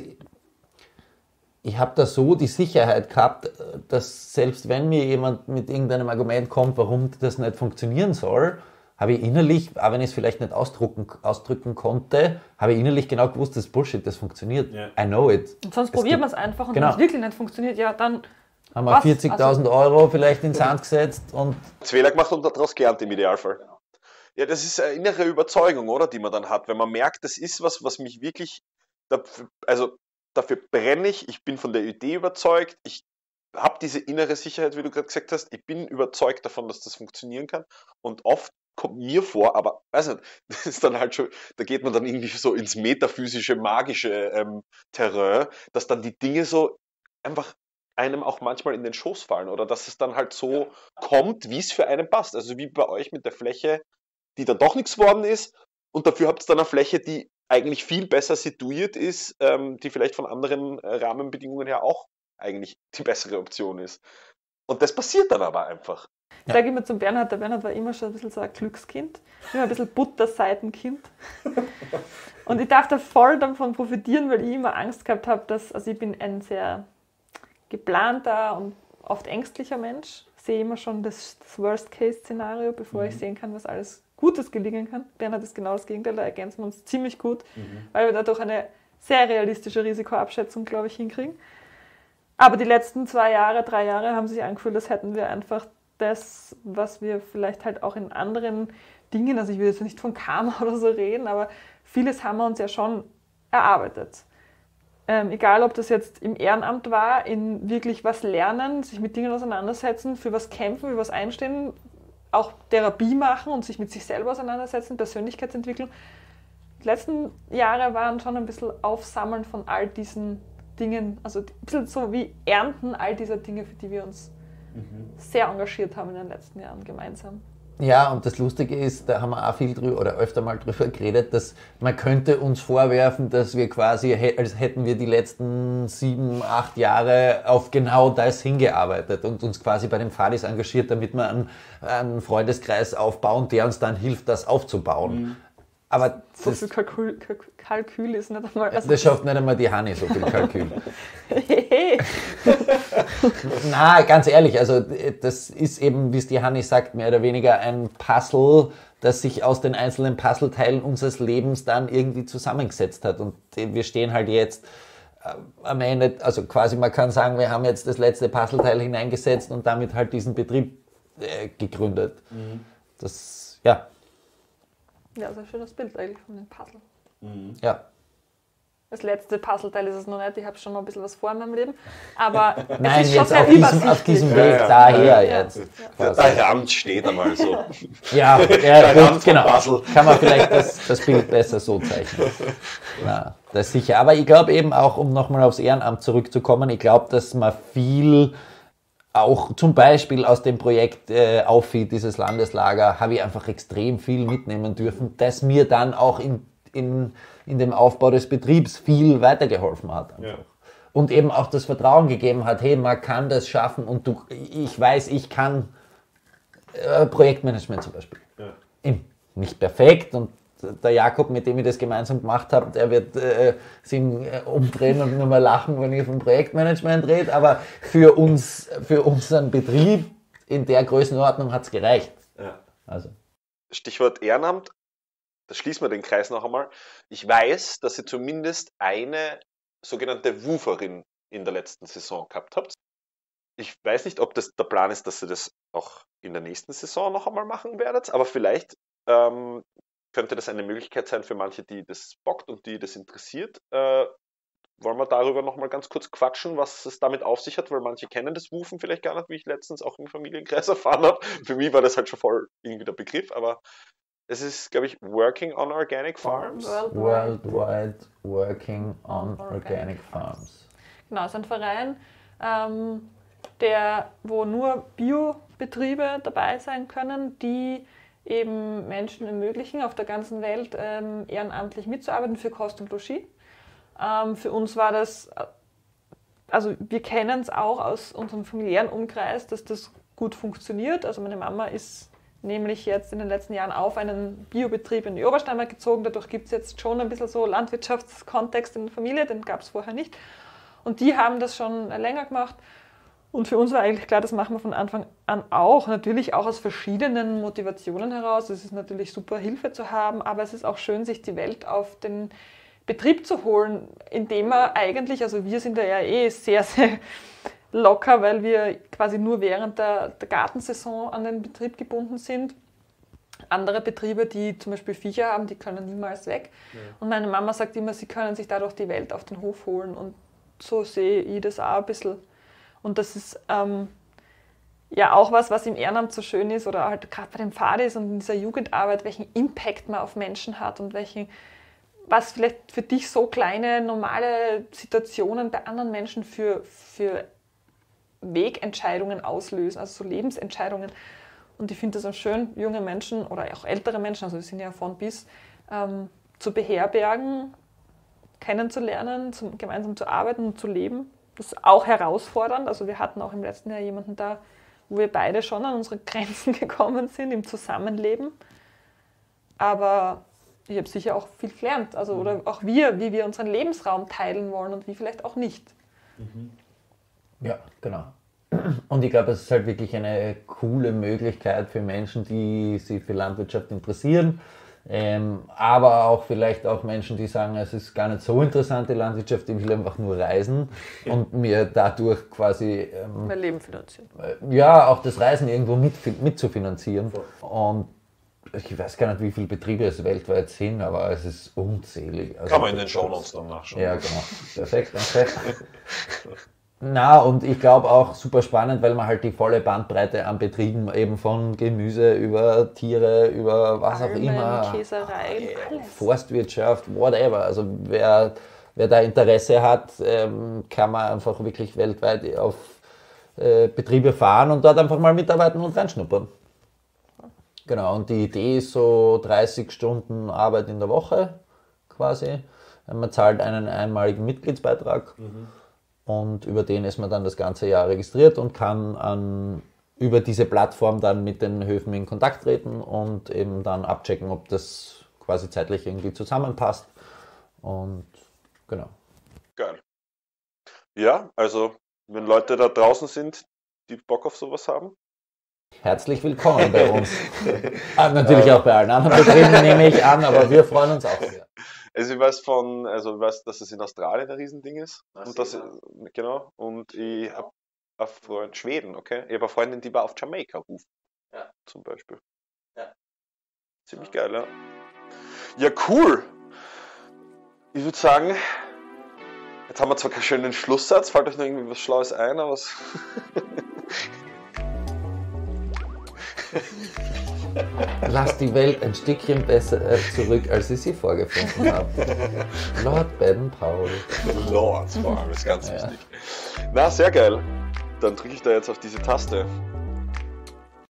ich habe da so die Sicherheit gehabt, dass selbst wenn mir jemand mit irgendeinem Argument kommt, warum das nicht funktionieren soll, habe ich innerlich, auch wenn ich es vielleicht nicht ausdrücken konnte, habe ich innerlich genau gewusst, das ist Bullshit, das funktioniert. Yeah. I know it. Und sonst probiert man es einfach und wenn es wirklich nicht funktioniert, ja dann... Haben wir 40.000 Euro vielleicht ins Sand gesetzt und... Fehler gemacht und daraus gelernt im Idealfall. Ja, das ist eine innere Überzeugung, oder, die man dann hat, wenn man merkt, das ist was mich wirklich, dafür brenne ich bin von der Idee überzeugt, ich habe diese innere Sicherheit, wie du gerade gesagt hast, ich bin überzeugt davon, dass das funktionieren kann und oft kommt mir vor, aber weiß nicht, das ist dann halt schon, da geht man dann irgendwie so ins metaphysische, magische Terrain, dass dann die Dinge so einfach einem auch manchmal in den Schoß fallen oder dass es dann halt so kommt, wie es für einen passt. Also wie bei euch mit der Fläche, die dann doch nichts geworden ist und dafür habt ihr dann eine Fläche, die eigentlich viel besser situiert ist, die vielleicht von anderen Rahmenbedingungen her auch eigentlich die bessere Option ist. Und das passiert dann aber einfach. Ich sage immer zum Bernhard, der Bernhard war immer schon ein bisschen so ein Glückskind, immer ein bisschen Butterseitenkind. Und ich darf da voll davon profitieren, weil ich immer Angst gehabt habe, also ich bin ein sehr geplanter und oft ängstlicher Mensch, sehe immer schon das Worst-Case-Szenario, bevor ich sehen kann, was alles Gutes gelingen kann. Bernhard ist genau das Gegenteil, da ergänzen wir uns ziemlich gut, weil wir dadurch eine sehr realistische Risikoabschätzung, glaube ich, hinkriegen. Aber die letzten 3 Jahre haben sich angefühlt, als hätten wir einfach das, was wir vielleicht halt auch in anderen Dingen, also ich will jetzt nicht von Karma oder so reden, aber vieles haben wir uns ja schon erarbeitet. Egal, ob das jetzt im Ehrenamt war, in wirklich was lernen, sich mit Dingen auseinandersetzen, für was kämpfen, für was einstehen, auch Therapie machen und sich mit sich selber auseinandersetzen, Persönlichkeitsentwicklung. Die letzten Jahre waren schon ein bisschen Aufsammeln von all diesen Dingen, also ein bisschen so wie Ernten all dieser Dinge, für die wir uns sehr engagiert haben in den letzten Jahren gemeinsam. Ja, und das Lustige ist, da haben wir auch viel drüber oder öfter mal drüber geredet, dass man könnte uns vorwerfen, dass wir quasi, als hätten wir die letzten 7, 8 Jahre auf genau das hingearbeitet und uns quasi bei den Fadis engagiert, damit wir einen Freundeskreis aufbauen, der uns dann hilft, das aufzubauen. Aber so viel Kalkül ist nicht einmal... Also das schafft nicht einmal die Hanni, so viel Kalkül. Na, ganz ehrlich, also das ist eben, wie es die Hanni sagt, mehr oder weniger ein Puzzle, das sich aus den einzelnen Puzzleteilen unseres Lebens dann irgendwie zusammengesetzt hat. Und wir stehen halt jetzt am Ende, also quasi man kann sagen, wir haben jetzt das letzte Puzzleteil hineingesetzt und damit halt diesen Betrieb gegründet. Das, ja. Ja, das ist ein schönes Bild eigentlich von dem Puzzle. Ja. Das letzte Puzzleteil ist es noch nicht, ich habe schon noch ein bisschen was vor in meinem Leben, aber nein, es ist jetzt schon auf diesem Weg daher jetzt. Der Rand steht einmal so. Ja, gut, genau. Kann man vielleicht das Bild besser so zeichnen. Na, das ist sicher. Aber ich glaube eben auch, um nochmal aufs Ehrenamt zurückzukommen, ich glaube, dass man viel auch zum Beispiel aus dem Projekt Aufi, dieses Landeslager, habe ich einfach extrem viel mitnehmen dürfen, das mir dann auch in dem Aufbau des Betriebs viel weitergeholfen hat. Ja. Und eben auch das Vertrauen gegeben hat, hey, man kann das schaffen und ich weiß, ich kann Projektmanagement zum Beispiel. Ja. Nicht perfekt und der Jakob, mit dem ich das gemeinsam gemacht habe, der wird sich umdrehen und nur mal lachen, wenn ich vom Projektmanagement rede, aber für unseren Betrieb in der Größenordnung hat es gereicht. Ja. Also. Stichwort Ehrenamt, da schließen wir den Kreis noch einmal. Ich weiß, dass ihr zumindest eine sogenannte Wuferin in der letzten Saison gehabt habt. Ich weiß nicht, ob das der Plan ist, dass ihr das auch in der nächsten Saison noch einmal machen werdet, aber vielleicht könnte das eine Möglichkeit sein für manche, die das bockt und die das interessiert. Wollen wir darüber noch mal ganz kurz quatschen, was es damit auf sich hat, weil manche kennen das Wufen vielleicht gar nicht, wie ich letztens auch im Familienkreis erfahren habe. Für mich war das halt schon voll irgendwie der Begriff, aber es ist, glaube ich, Working on Organic Farms. Worldwide Working on Organic Farms. Genau, es ist ein Verein, wo nur Biobetriebe dabei sein können, die eben Menschen ermöglichen, auf der ganzen Welt ehrenamtlich mitzuarbeiten für Kost und Logis. Für uns war das, also wir kennen es auch aus unserem familiären Umkreis, dass das gut funktioniert. Also meine Mama ist nämlich jetzt in den letzten Jahren auf einen Biobetrieb in die Obersteiermark gezogen. Dadurch gibt es jetzt schon ein bisschen so Landwirtschaftskontext in der Familie, den gab es vorher nicht. Und die haben das schon länger gemacht. Und für uns war eigentlich klar, das machen wir von Anfang an auch. Natürlich auch aus verschiedenen Motivationen heraus. Es ist natürlich super, Hilfe zu haben, aber es ist auch schön, sich die Welt auf den Betrieb zu holen, indem man eigentlich, also wir sind ja sehr, sehr locker, weil wir quasi nur während der Gartensaison an den Betrieb gebunden sind. Andere Betriebe, die zum Beispiel Viecher haben, die können niemals weg. Ja. Und meine Mama sagt immer, sie können sich dadurch die Welt auf den Hof holen. Und so sehe ich das auch ein bisschen. Und das ist ja auch was im Ehrenamt so schön ist oder halt gerade bei den Fadis und in dieser Jugendarbeit, welchen Impact man auf Menschen hat und was vielleicht für dich so kleine, normale Situationen bei anderen Menschen für Wegentscheidungen auslösen, also so Lebensentscheidungen. Und ich finde das auch schön, junge Menschen oder auch ältere Menschen, also wir sind ja von bis, zu beherbergen, kennenzulernen, gemeinsam zu arbeiten und zu leben. Das ist auch herausfordernd. Also wir hatten auch im letzten Jahr jemanden da, wo wir beide schon an unsere Grenzen gekommen sind im Zusammenleben. Aber ich habe sicher auch viel gelernt. Also, oder auch wie wir unseren Lebensraum teilen wollen und wie vielleicht auch nicht. Ja, genau. Und ich glaube, es ist halt wirklich eine coole Möglichkeit für Menschen, die sich für Landwirtschaft interessieren. Aber auch vielleicht auch Menschen, die sagen, es ist gar nicht so interessant, die Landwirtschaft, ich will einfach nur reisen und mir dadurch quasi mein Leben finanzieren. Ja, auch das Reisen irgendwo mit zu finanzieren. Und ich weiß gar nicht, wie viele Betriebe es weltweit sind, aber es ist unzählig. Also kann man in den Shownotes dann nachschauen. Ja, genau. Perfekt, danke. Na, und ich glaube auch super spannend, weil man halt die volle Bandbreite an Betrieben eben von Gemüse über Tiere, über was Almen, auch immer, Käserei, alles. Forstwirtschaft, whatever. Also wer da Interesse hat, kann man einfach wirklich weltweit auf Betriebe fahren und dort einfach mal mitarbeiten und reinschnuppern. Genau, und die Idee ist so 30 Stunden Arbeit in der Woche quasi. Man zahlt einen einmaligen Mitgliedsbeitrag. Und über den ist man dann das ganze Jahr registriert und kann über diese Plattform dann mit den Höfen in Kontakt treten und eben dann abchecken, ob das quasi zeitlich irgendwie zusammenpasst. Und genau. Geil. Ja, also wenn Leute da draußen sind, die Bock auf sowas haben. Herzlich willkommen bei uns. Natürlich auch bei allen anderen Betrieben nehme ich an, aber wir freuen uns auch sehr. Also ich weiß, dass es in Australien ein Riesending ist. Und das, genau. Und ich habe einen Freund, Schweden, okay? Ich habe eine Freundin, die war auf Jamaika rufen. Ja. Zum Beispiel. Ja. Ziemlich geil, ja. Ja, cool. Ich würde sagen, jetzt haben wir zwar keinen schönen Schlusssatz, fällt euch noch irgendwie was Schlaues ein, aber was. Lass die Welt ein Stückchen besser zurück, als ich sie vorgefunden habe. Lord Baden-Powell. Lord, vor allem, ist ganz wichtig. Na, sehr geil. Dann drücke ich da jetzt auf diese Taste.